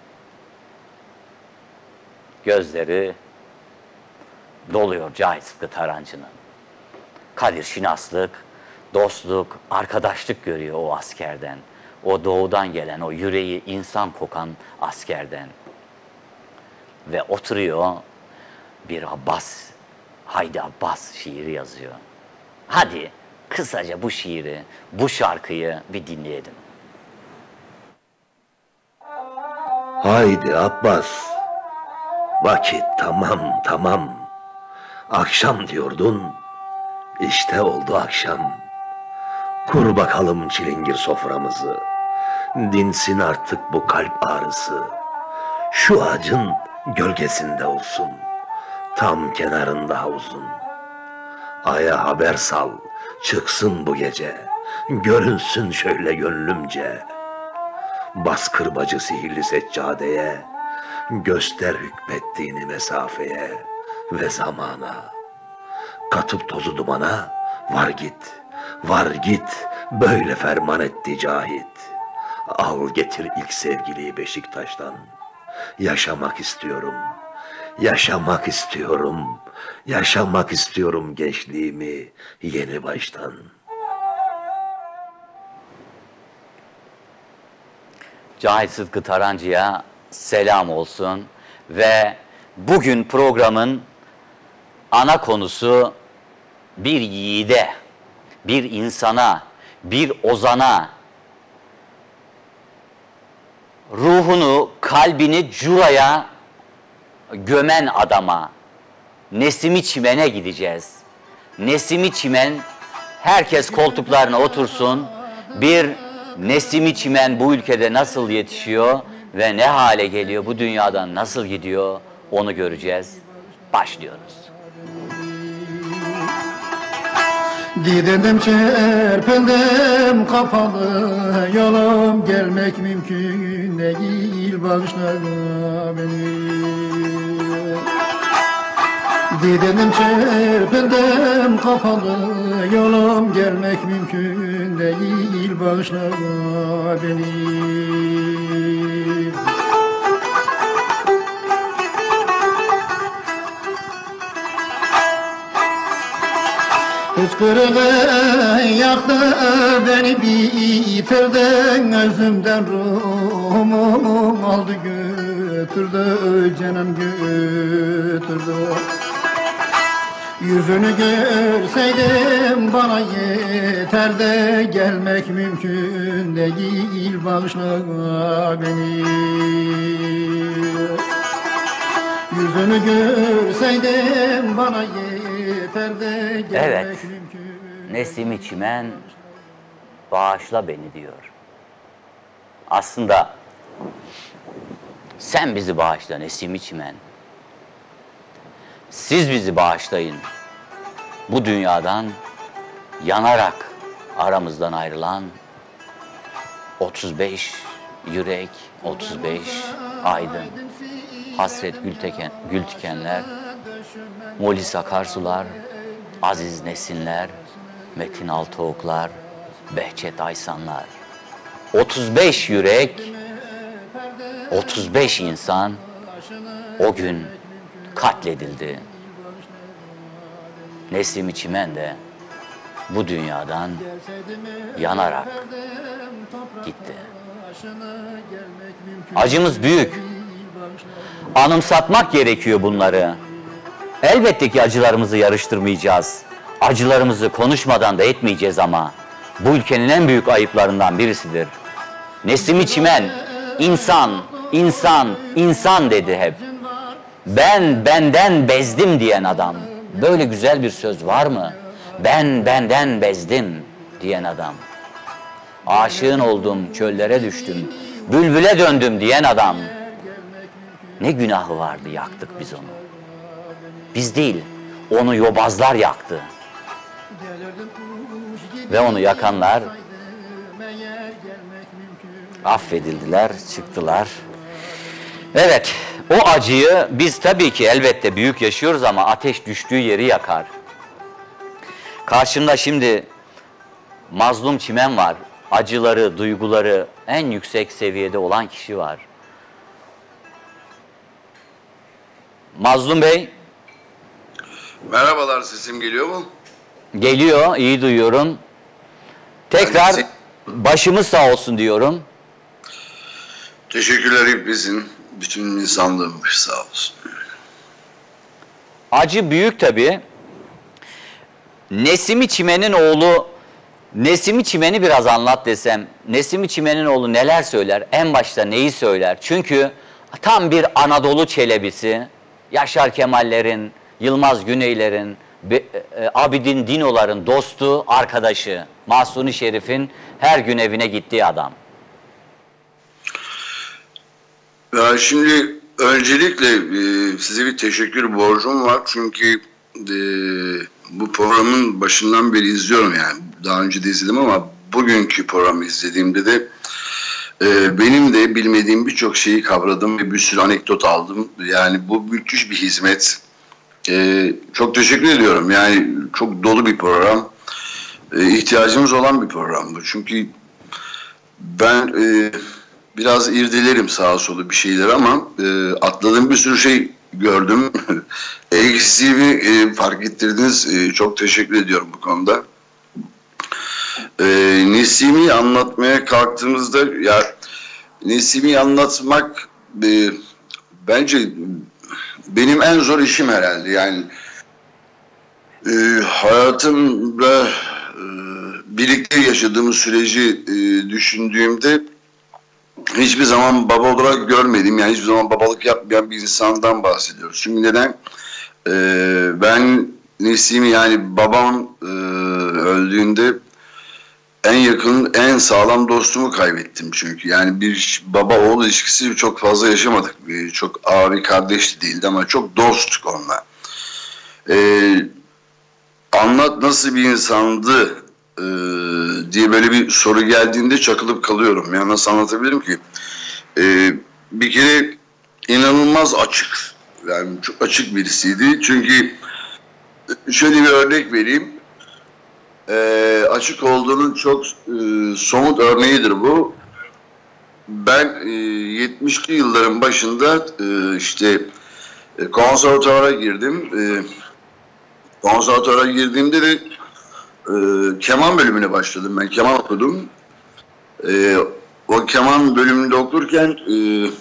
Gözleri doluyor Cahit Sıtkı Tarancı'nın. Kadir şinaslık, dostluk, arkadaşlık görüyor o askerden. O doğudan gelen, o yüreği insan kokan askerden. Ve oturuyor bir Abbas, Haydi Abbas şiiri yazıyor. Hadi kısaca bu şiiri, bu şarkıyı bir dinleyelim. Haydi Abbas, vakit tamam. Akşam diyordun, işte oldu akşam. Kur bakalım çilingir soframızı, dinsin artık bu kalp ağrısı. Şu ağacın gölgesinde olsun, tam kenarında havuzun. Aya haber sal, çıksın bu gece, görünsün şöyle gönlümce. Bas kırbacı sihirli seccadeye, göster hükmettiğini mesafeye ve zamana. Katıp tozu dumana, var git, böyle ferman etti Cahit. Al getir ilk sevgiliyi Beşiktaş'tan. Yaşamak istiyorum gençliğimi yeni baştan. Cahit Sıtkı Tarancı'ya selam olsun ve bugün programın ana konusu bir yiğide, bir insana, bir ozana, ruhunu, kalbini curaya gömen adama, Nesimi Çimen'e gideceğiz. Nesimi Çimen, herkes koltuklarına otursun, bir Nesimi Çimen bu ülkede nasıl yetişiyor ve ne hale geliyor, bu dünyadan nasıl gidiyor onu göreceğiz. Başlıyoruz. Gidelim çerpeldim kapalı yolum gelmek mümkün değil bağışla beni. Gidelim çerpeldim kapalı yolum gelmek mümkün değil bağışla beni. Hıçkırığın yaktı beni bitirden, özümden ruhumu aldı götürdü. götürdü, canım götürdü. Yüzünü görseydim bana yeter de gelmek mümkün değil, bağışla beni. Yüzünü görseydim bana yeter de gelmek Evet. mümkün. Nesimi Çimen bağışla beni diyor. Aslında sen bizi bağışla Nesimi Çimen. Siz bizi bağışlayın. Bu dünyadan yanarak aramızdan ayrılan 35 yürek, 35 aydın, Hasret Gültikenler, Molis Akarsular, Aziz Nesinler, Metin Altıoklar, Behçet Aysanlar. 35 yürek, 35 insan o gün katledildi. Nesimi Çimen de bu dünyadan yanarak gitti. Acımız büyük. Anımsatmak gerekiyor bunları. Elbette ki acılarımızı yarıştırmayacağız. Acılarımızı konuşmadan da etmeyeceğiz ama bu ülkenin en büyük ayıplarından birisidir. Nesimi Çimen, insan, insan, insan dedi hep. Ben benden bezdim diyen adam. Böyle güzel bir söz var mı? Ben benden bezdim diyen adam. Aşığın oldum, çöllere düştüm, bülbüle döndüm diyen adam. Ne günahı vardı, yaktık biz onu. Biz değil, onu yobazlar yaktı. Ve onu yakanlar affedildiler, çıktılar. Evet, o acıyı biz tabii ki elbette büyük yaşıyoruz ama ateş düştüğü yeri yakar. Karşımda şimdi Mazlum Çimen var. Acıları, duyguları en yüksek seviyede olan kişi var. Mazlum Bey. Merhabalar, sesim geliyor mu? Geliyor, iyi duyuyorum. Tekrar başımız sağ olsun diyorum. Teşekkürler hepinizin, bütün insanlığın başı sağ olsun. Acı büyük tabii. Nesimi Çimen'in oğlu, Nesimi Çimen'i biraz anlat desem, Nesimi Çimen'in oğlu neler söyler? En başta neyi söyler? Çünkü tam bir Anadolu Çelebisi, Yaşar Kemal'lerin, Yılmaz Güney'lerin, Abidin Dino'ların dostu, arkadaşı, Mahsuni Şerif'in her gün evine gittiği adam. Ya şimdi öncelikle size bir teşekkür borcum var çünkü bu programın başından beri izliyorum yani. Daha önce de izledim ama bugünkü programı izlediğimde de benim de bilmediğim birçok şeyi kavradım ve bir sürü anekdot aldım. Yani bu müthiş bir hizmet. Çok teşekkür ediyorum. Yani çok dolu bir program. İhtiyacımız olan bir program bu. Çünkü ben biraz irdelerim sağa sola bir şeyler ama atladığım bir sürü şey gördüm. Eksiğimi fark ettirdiniz. Çok teşekkür ediyorum bu konuda. Nesimi'yi anlatmaya kalktığımızda ya Nesimi'yi anlatmak bence benim en zor işim herhalde. Yani hayatımda birlikte yaşadığımız süreci düşündüğümde hiçbir zaman baba olarak görmedim. Yani hiçbir zaman babalık yapmayan bir insandan bahsediyoruz. Çünkü neden? Ben Nesimi yani babam öldüğünde en yakın, en sağlam dostumu kaybettim çünkü. Yani bir baba-oğul ilişkisi çok fazla yaşamadık. Çok abi kardeş de değildi ama çok dosttuk onunla. Anlat nasıl bir insandı diye böyle bir soru geldiğinde çakılıp kalıyorum. Yani nasıl anlatabilirim ki? Bir kere inanılmaz açık. Yani çok açık birisiydi. Çünkü şöyle bir örnek vereyim. Açık olduğunun çok somut örneğidir bu. Ben 70'li yılların başında işte konservatuvara girdim. Konservatuvara girdiğimde de keman bölümüne başladım. Ben keman okudum. O keman bölümünde okurken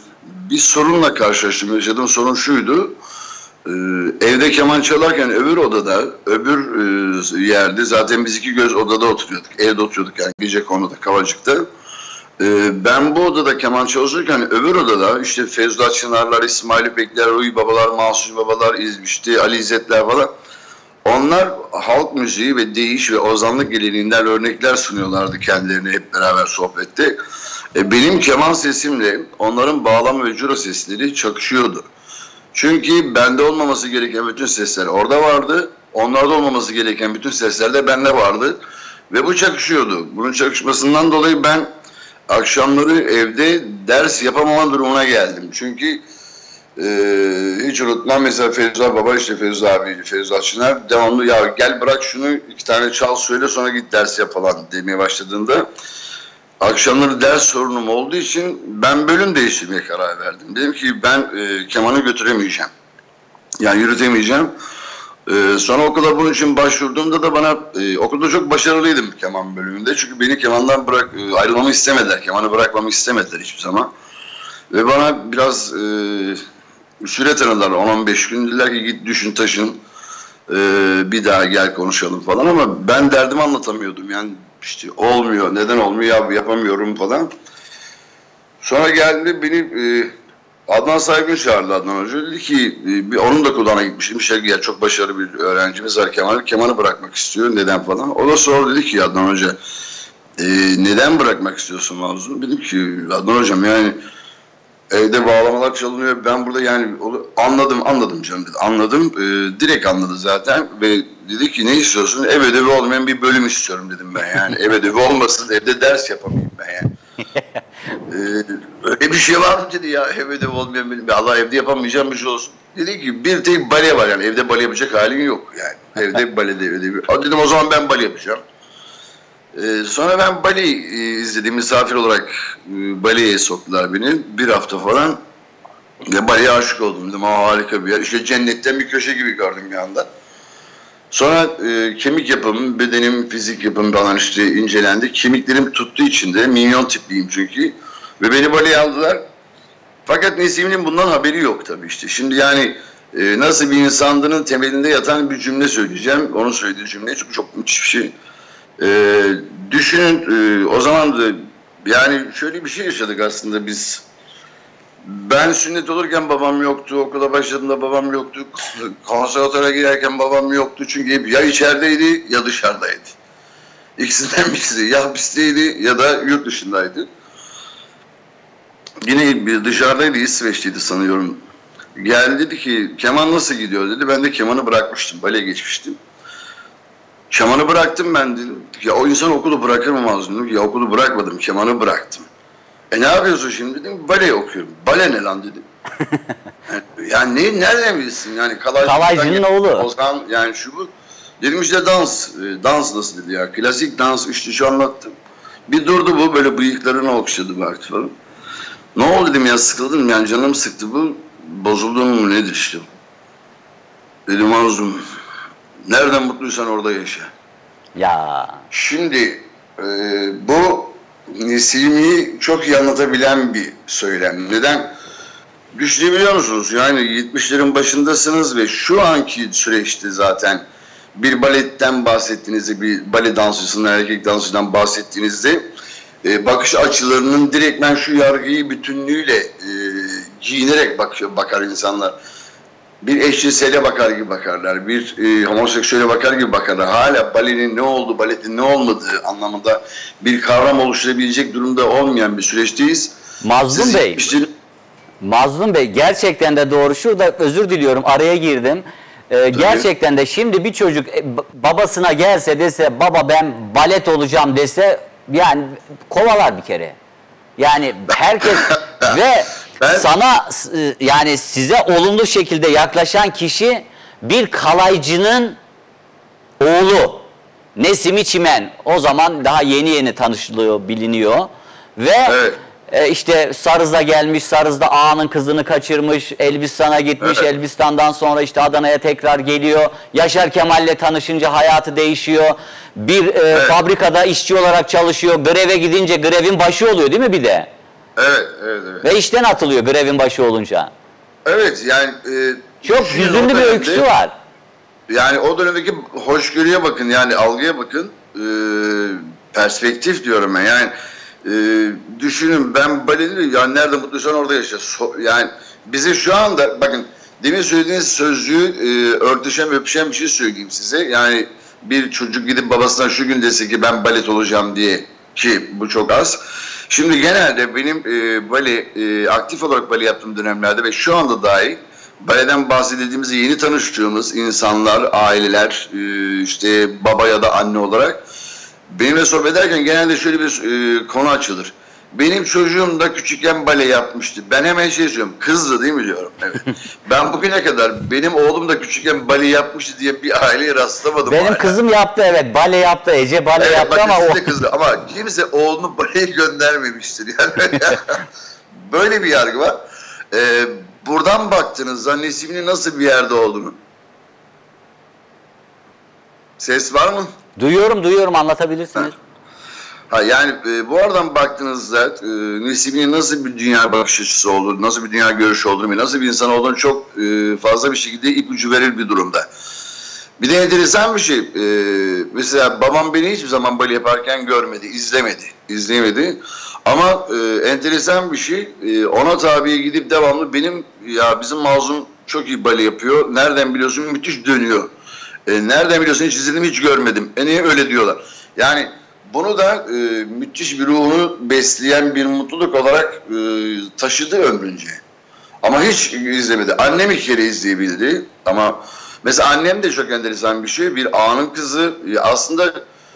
bir sorunla karşılaştım. Yaşadığım sorun şuydu. Evde keman çalarken öbür odada, öbür yerde, zaten biz iki göz odada oturuyorduk. Evde oturuyorduk yani, gecekondu'da, Kavacık'ta. Ben bu odada keman çalışırken öbür odada işte Fevzi Çınarlar, İsmail İpekler, Ruhi Babalar, Mahsur Babalar, işte Ali İzzetler falan. Onlar halk müziği ve deyiş ve ozanlık geleneğinden örnekler sunuyorlardı kendilerine hep beraber sohbette. Benim keman sesimle onların bağlama ve cura sesleri çakışıyordu. Çünkü bende olmaması gereken bütün sesler orada vardı. Onlarda olmaması gereken bütün sesler de bende vardı. Ve bu çakışıyordu. Bunun çakışmasından dolayı ben akşamları evde ders yapamama durumuna geldim. Çünkü hiç unutmam, mesela Fevzi Baba, işte Fevzi abi, Fevzi Çınar devamlı ya gel bırak şunu, 2 tane çal söyle sonra git ders yap falan demeye başladığında akşamları ders sorunum olduğu için ben bölüm değiştirmeye karar verdim. Dedim ki ben kemanı götüremeyeceğim. Yani yürütemeyeceğim. Sonra okula bunun için başvurduğumda da bana okulda çok başarılıydım keman bölümünde. Çünkü beni kemandan ayrılmamı istemediler. Kemanı bırakmamı istemediler hiçbir zaman. Ve bana biraz süre tanıdılar. 10-15 gün dediler ki git düşün taşın. Bir daha gel konuşalım falan, ama ben derdimi anlatamıyordum. Yani işte olmuyor, neden olmuyor ya, yapamıyorum falan. Sonra geldi beni Adnan Saygın çağırdı, Adnan Hoca. Dedi ki onun da kulağına gitmiştim. Şergiyer çok başarılı bir öğrencimiz var, kemanı bırakmak istiyor, neden falan. O da sordu, dedi ki Adnan Hoca neden bırakmak istiyorsun Mazlum? Dedim ki Adnan Hocam yani evde bağlamalar çalınıyor, ben burada yani anladım canım dedi. Anladım, direkt anladı zaten ve dedi ki ne istiyorsun? Ev ödevi olmayan bir bölüm istiyorum dedim ben yani. Ev ödevi olmasın, evde ders yapamayayım ben yani. Öyle bir şey var mı dedi ya, ev ödevi olmayan bölüm. Allah, evde yapamayacağım bir şey olsun. Dedi ki bir tek bale var yani, evde bale yapacak halin yok yani. Evde bale ödevi. Dedim o zaman ben bale yapacağım. Sonra ben baleyi izledim, misafir olarak baleye soktular beni bir hafta falan. Ve baleye aşık oldum, dedim harika bir yer. İşte cennetten bir köşe gibi gördüm bir anda. Sonra kemik yapım, bedenim, fizik yapım falan işte incelendi. Kemiklerim tuttuğu için de minyon tipliyim çünkü. Ve beni baleye aldılar. Fakat Nesimi'nin bundan haberi yok tabii işte. Şimdi yani nasıl bir insandının temelinde yatan bir cümle söyleyeceğim. Onun söylediği cümle çok müthiş bir şey. Düşünün o zaman da yani şöyle bir şey yaşadık aslında biz. Ben sünnet olurken babam yoktu, okula başladığımda babam yoktu, konservatuara girerken babam yoktu çünkü ya içerideydi ya dışarıdaydı. İkisinden birisi, ya hapisteydi ya da yurt dışındaydı. Yine bir dışarıdaydı, İsveç'teydi sanıyorum. Geldi dedi ki keman nasıl gidiyor dedi, ben de kemanı bırakmıştım, baleye geçmiştim. Kemanı bıraktım ben dedim. Ya o insan okulu bırakır mı Mazlum? Dedim ki ya okulu bırakmadım, kemanı bıraktım. Ne yapıyorsun şimdi dedim, bale okuyorum. Bale ne lan dedim. Yani nereden bilirsin yani, Kalaycı'nın oğlu. Ozan yani şu bu. Dedim işte dans nasıl dedi ya, klasik dans işte şu anlattım. Bir durdu bu, böyle bıyıklarını okşadı baktı falan. Ne oldu dedim ya, sıkıldım yani, canım sıktı bu, bozuldum mu nedir işte. Dedim Mazlum, nereden mutluysan orada yaşa. Ya. Şimdi bu Nesimi'yi çok iyi anlatabilen bir söylem. Neden? Düşünebiliyor musunuz? Yani 70'lerin başındasınız ve şu anki süreçte zaten bir baletten bahsettiğinizde, bir bale dansçısından, erkek dansçıdan bahsettiğinizde bakış açılarının direktmen şu yargıyı bütünlüğüyle giyinerek bakar insanlar. Bir eşcinsele bakar gibi bakarlar, bir homoseksüele bakar gibi bakarlar. Hala balenin ne oldu, baletin ne olmadığı anlamında bir kavram oluşturabilecek durumda olmayan bir süreçteyiz. Mazlum Bey gerçekten de doğru. Şurada özür diliyorum, araya girdim. Gerçekten de şimdi bir çocuk babasına gelse dese baba ben balet olacağım dese yani kovalar bir kere. Yani herkes ve sana yani size olumlu şekilde yaklaşan kişi bir kalaycının oğlu Nesimi Çimen. O zaman daha yeni tanışılıyor, biliniyor ve evet. İşte Sarız'a gelmiş, Sarız'da ağanın kızını kaçırmış, Elbistan'a gitmiş, evet. Elbistan'dan sonra işte Adana'ya tekrar geliyor. Yaşar Kemal'le tanışınca hayatı değişiyor. Bir evet. Fabrikada işçi olarak çalışıyor. Greve gidince grevin başı oluyor değil mi bir de? Evet, evet, evet. Ve işten atılıyor grevin başı olunca. Evet, yani Çok düşünün o hüzünlü bir dönemde- öyküsü var. Yani o dönemdeki hoşgörüye bakın, yani algıya bakın, perspektif diyorum ben. Yani düşünün, ben baleli, yani nerede mutluysan orada yaşa. Yani bize şu anda bakın, demin söylediğiniz sözcüğü örtüşen öpüşen bir şey söyleyeyim size. Yani bir çocuk gidip babasına şu gün dese ki ben balet olacağım diye, ki bu çok az. Şimdi genelde benim aktif olarak bale yaptığım dönemlerde ve şu anda dahi baleden bahsedildiğimiz yeni tanıştığımız insanlar, aileler, işte baba ya da anne olarak benimle sohbet ederken genelde şöyle bir konu açılır. Benim çocuğum da küçükken bale yapmıştı. Ben hemen şey söylüyorum, kızdı değil mi diyorum. Evet. Ben bugüne kadar benim oğlum da küçükken bale yapmıştı diye bir aileye rastlamadım. Benim hala. kızım yaptı, evet, bale yaptı, Ece bale Evet, yaptı bakın ama siz o... de kızdı. Ama kimse oğlunu baleye göndermemiştir. Yani böyle bir yargı var. Buradan baktığınızda Nesimi'nin nasıl bir yerde olduğunu. Ses var mı? Duyuyorum, anlatabilirsiniz. Ha, yani bu aradan baktığınızda Nesimi'nin nasıl bir dünya bakış açısı olduğunu, nasıl bir dünya görüşü olduğunu ve nasıl bir insan olduğunu çok fazla bir şekilde ipucu verir bir durumda. Bir de enteresan bir şey, mesela babam beni hiçbir zaman bale yaparken görmedi, izlemedi. Ama enteresan bir şey, ona tabiye gidip devamlı bizim Mazlum çok iyi bale yapıyor, nereden biliyorsun, müthiş dönüyor. Nereden biliyorsun, hiç izledim, hiç görmedim. Niye öyle diyorlar? Yani bunu da müthiş bir ruhunu besleyen bir mutluluk olarak taşıdı ömrünce. Ama hiç izlemedi. Annem bir kere izleyebildi ama mesela annem de çok enteresan bir şey. Bir ağanın kızı, aslında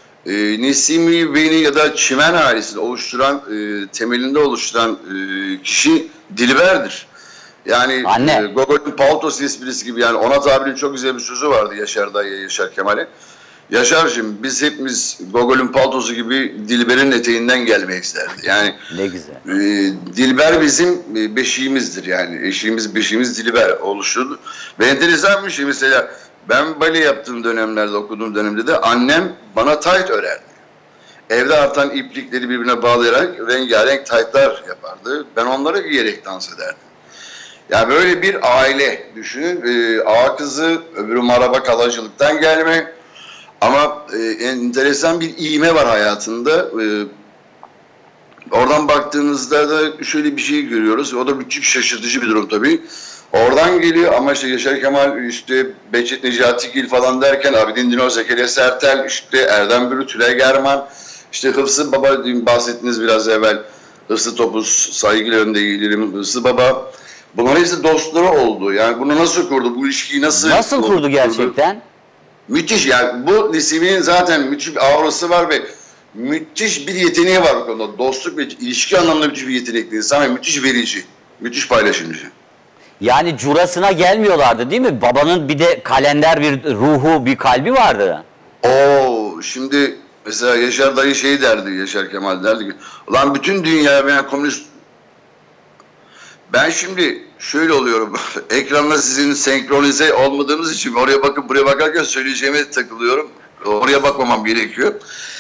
Nesimi Bey'ni ya da Çimen ailesini oluşturan, temelinde oluşturan kişi Dilber'dir. Yani Gogol'ün paltosu esprisi gibi, yani Onat abinin çok güzel bir sözü vardı Yaşar Dayı'ya, Yaşar Kemal'e. Yaşar'cığım, biz hepimiz Gogol'ün paltosu gibi Dilber'in eteğinden gelmek isterdi. Yani Ne güzel. Dilber bizim beşiğimizdir, yani eşiğimiz beşiğimiz Dilber oluşturdu. Ve enteresan bir şey, mesela ben bale yaptığım dönemlerde, okuduğum dönemde de annem bana tayt örerdi. Evde artan iplikleri birbirine bağlayarak rengarenk taytlar yapardı. Ben onları giyerek dans ederdim. Yani böyle bir aile düşünün. Ağa kızı, öbürü maraba kalacılıktan gelme. Ama enteresan bir iğme var hayatında. Oradan baktığınızda da şöyle bir şey görüyoruz. O da müthiş şaşırtıcı bir durum tabii. Oradan geliyor ama işte Yaşar Kemal, işte Behçet Necatigil falan derken Abidin Dino, Zekeriya Sertel, işte Erdem Bürü, Tülay German, işte Hıfzı Baba bahsettiniz biraz evvel. Hıfzı Topuz, saygıyla önde gelirim. Hıfzı Baba. Bunların hepsi dostları oldu. Yani bunu nasıl kurdu? Bu ilişkiyi nasıl kurdu gerçekten? Müthiş, yani bu Nesimi'nin zaten müthiş bir aurası var ve müthiş bir yeteneği var bu konuda. Dostluk ve ilişki anlamında müthiş bir yetenekli insan ve müthiş verici, müthiş paylaşımcı. Yani curasına gelmiyorlardı değil mi? Babanın bir de kalender bir ruhu, bir kalbi vardı. Şimdi mesela Yaşar Dayı şey derdi, Yaşar Kemal derdi ki, ulan bütün dünya ben komünist... Ben şimdi şöyle oluyorum, ekranda sizin senkronize olmadığınız için oraya bakıp buraya bakarken söyleyeceğime takılıyorum. Oraya bakmamam gerekiyor.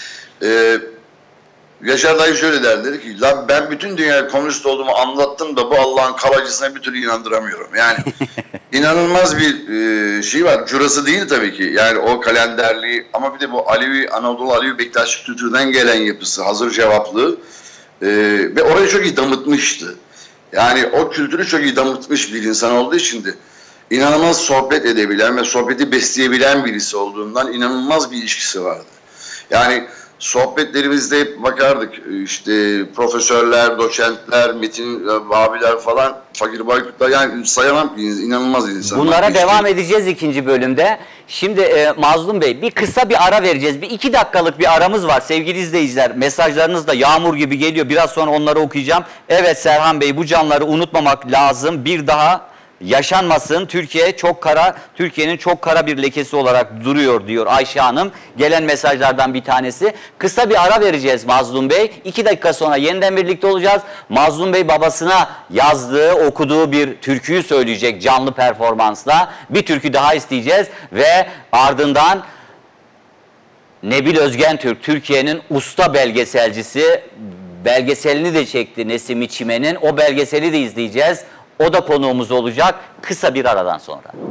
Yaşar Dayı şöyle derdi, dedi ki, lan ben bütün dünyaya komünist olduğumu anlattım da bu Allah'ın kalacısına bir türlü inandıramıyorum. Yani inanılmaz bir şey var. Curası değil tabii ki. Yani o kalenderliği ama bir de bu Anadolu Alevi Bektaşlık kültüründen gelen yapısı, hazır cevaplı ve orayı çok iyi damıtmıştı. Yani o kültürü çok iyi damıtmış bir insan olduğu için de inanılmaz sohbet edebilen ve sohbeti besleyebilen birisi olduğundan inanılmaz bir ilişkisi vardı. Yani sohbetlerimizde hep bakardık, işte profesörler, doçentler, Metin abiler falan, Fakir Baykutlar, yani sayamam ki, inanılmaz insanlar. Bunlara devam edeceğiz ikinci bölümde. Şimdi Mazlum Bey, bir kısa bir ara vereceğiz. Bir 2 dakikalık bir aramız var sevgili izleyiciler. Mesajlarınız da yağmur gibi geliyor. Biraz sonra onları okuyacağım. Evet Serhan Bey, bu canları unutmamak lazım. Bir daha yaşanmasın. Türkiye'nin çok kara bir lekesi olarak duruyor diyor Ayşe Hanım. Gelen mesajlardan bir tanesi. Kısa bir ara vereceğiz Mazlum Bey. 2 dakika sonra yeniden birlikte olacağız. Mazlum Bey babasına yazdığı, okuduğu bir türküyü söyleyecek canlı performansla. Bir türkü daha isteyeceğiz ve ardından Nebil Özgentürk, Türkiye'nin usta belgeselcisi, belgeselini de çekti Nesimi Çimen'in. O belgeseli de izleyeceğiz. O da konuğumuz olacak kısa bir aradan sonra.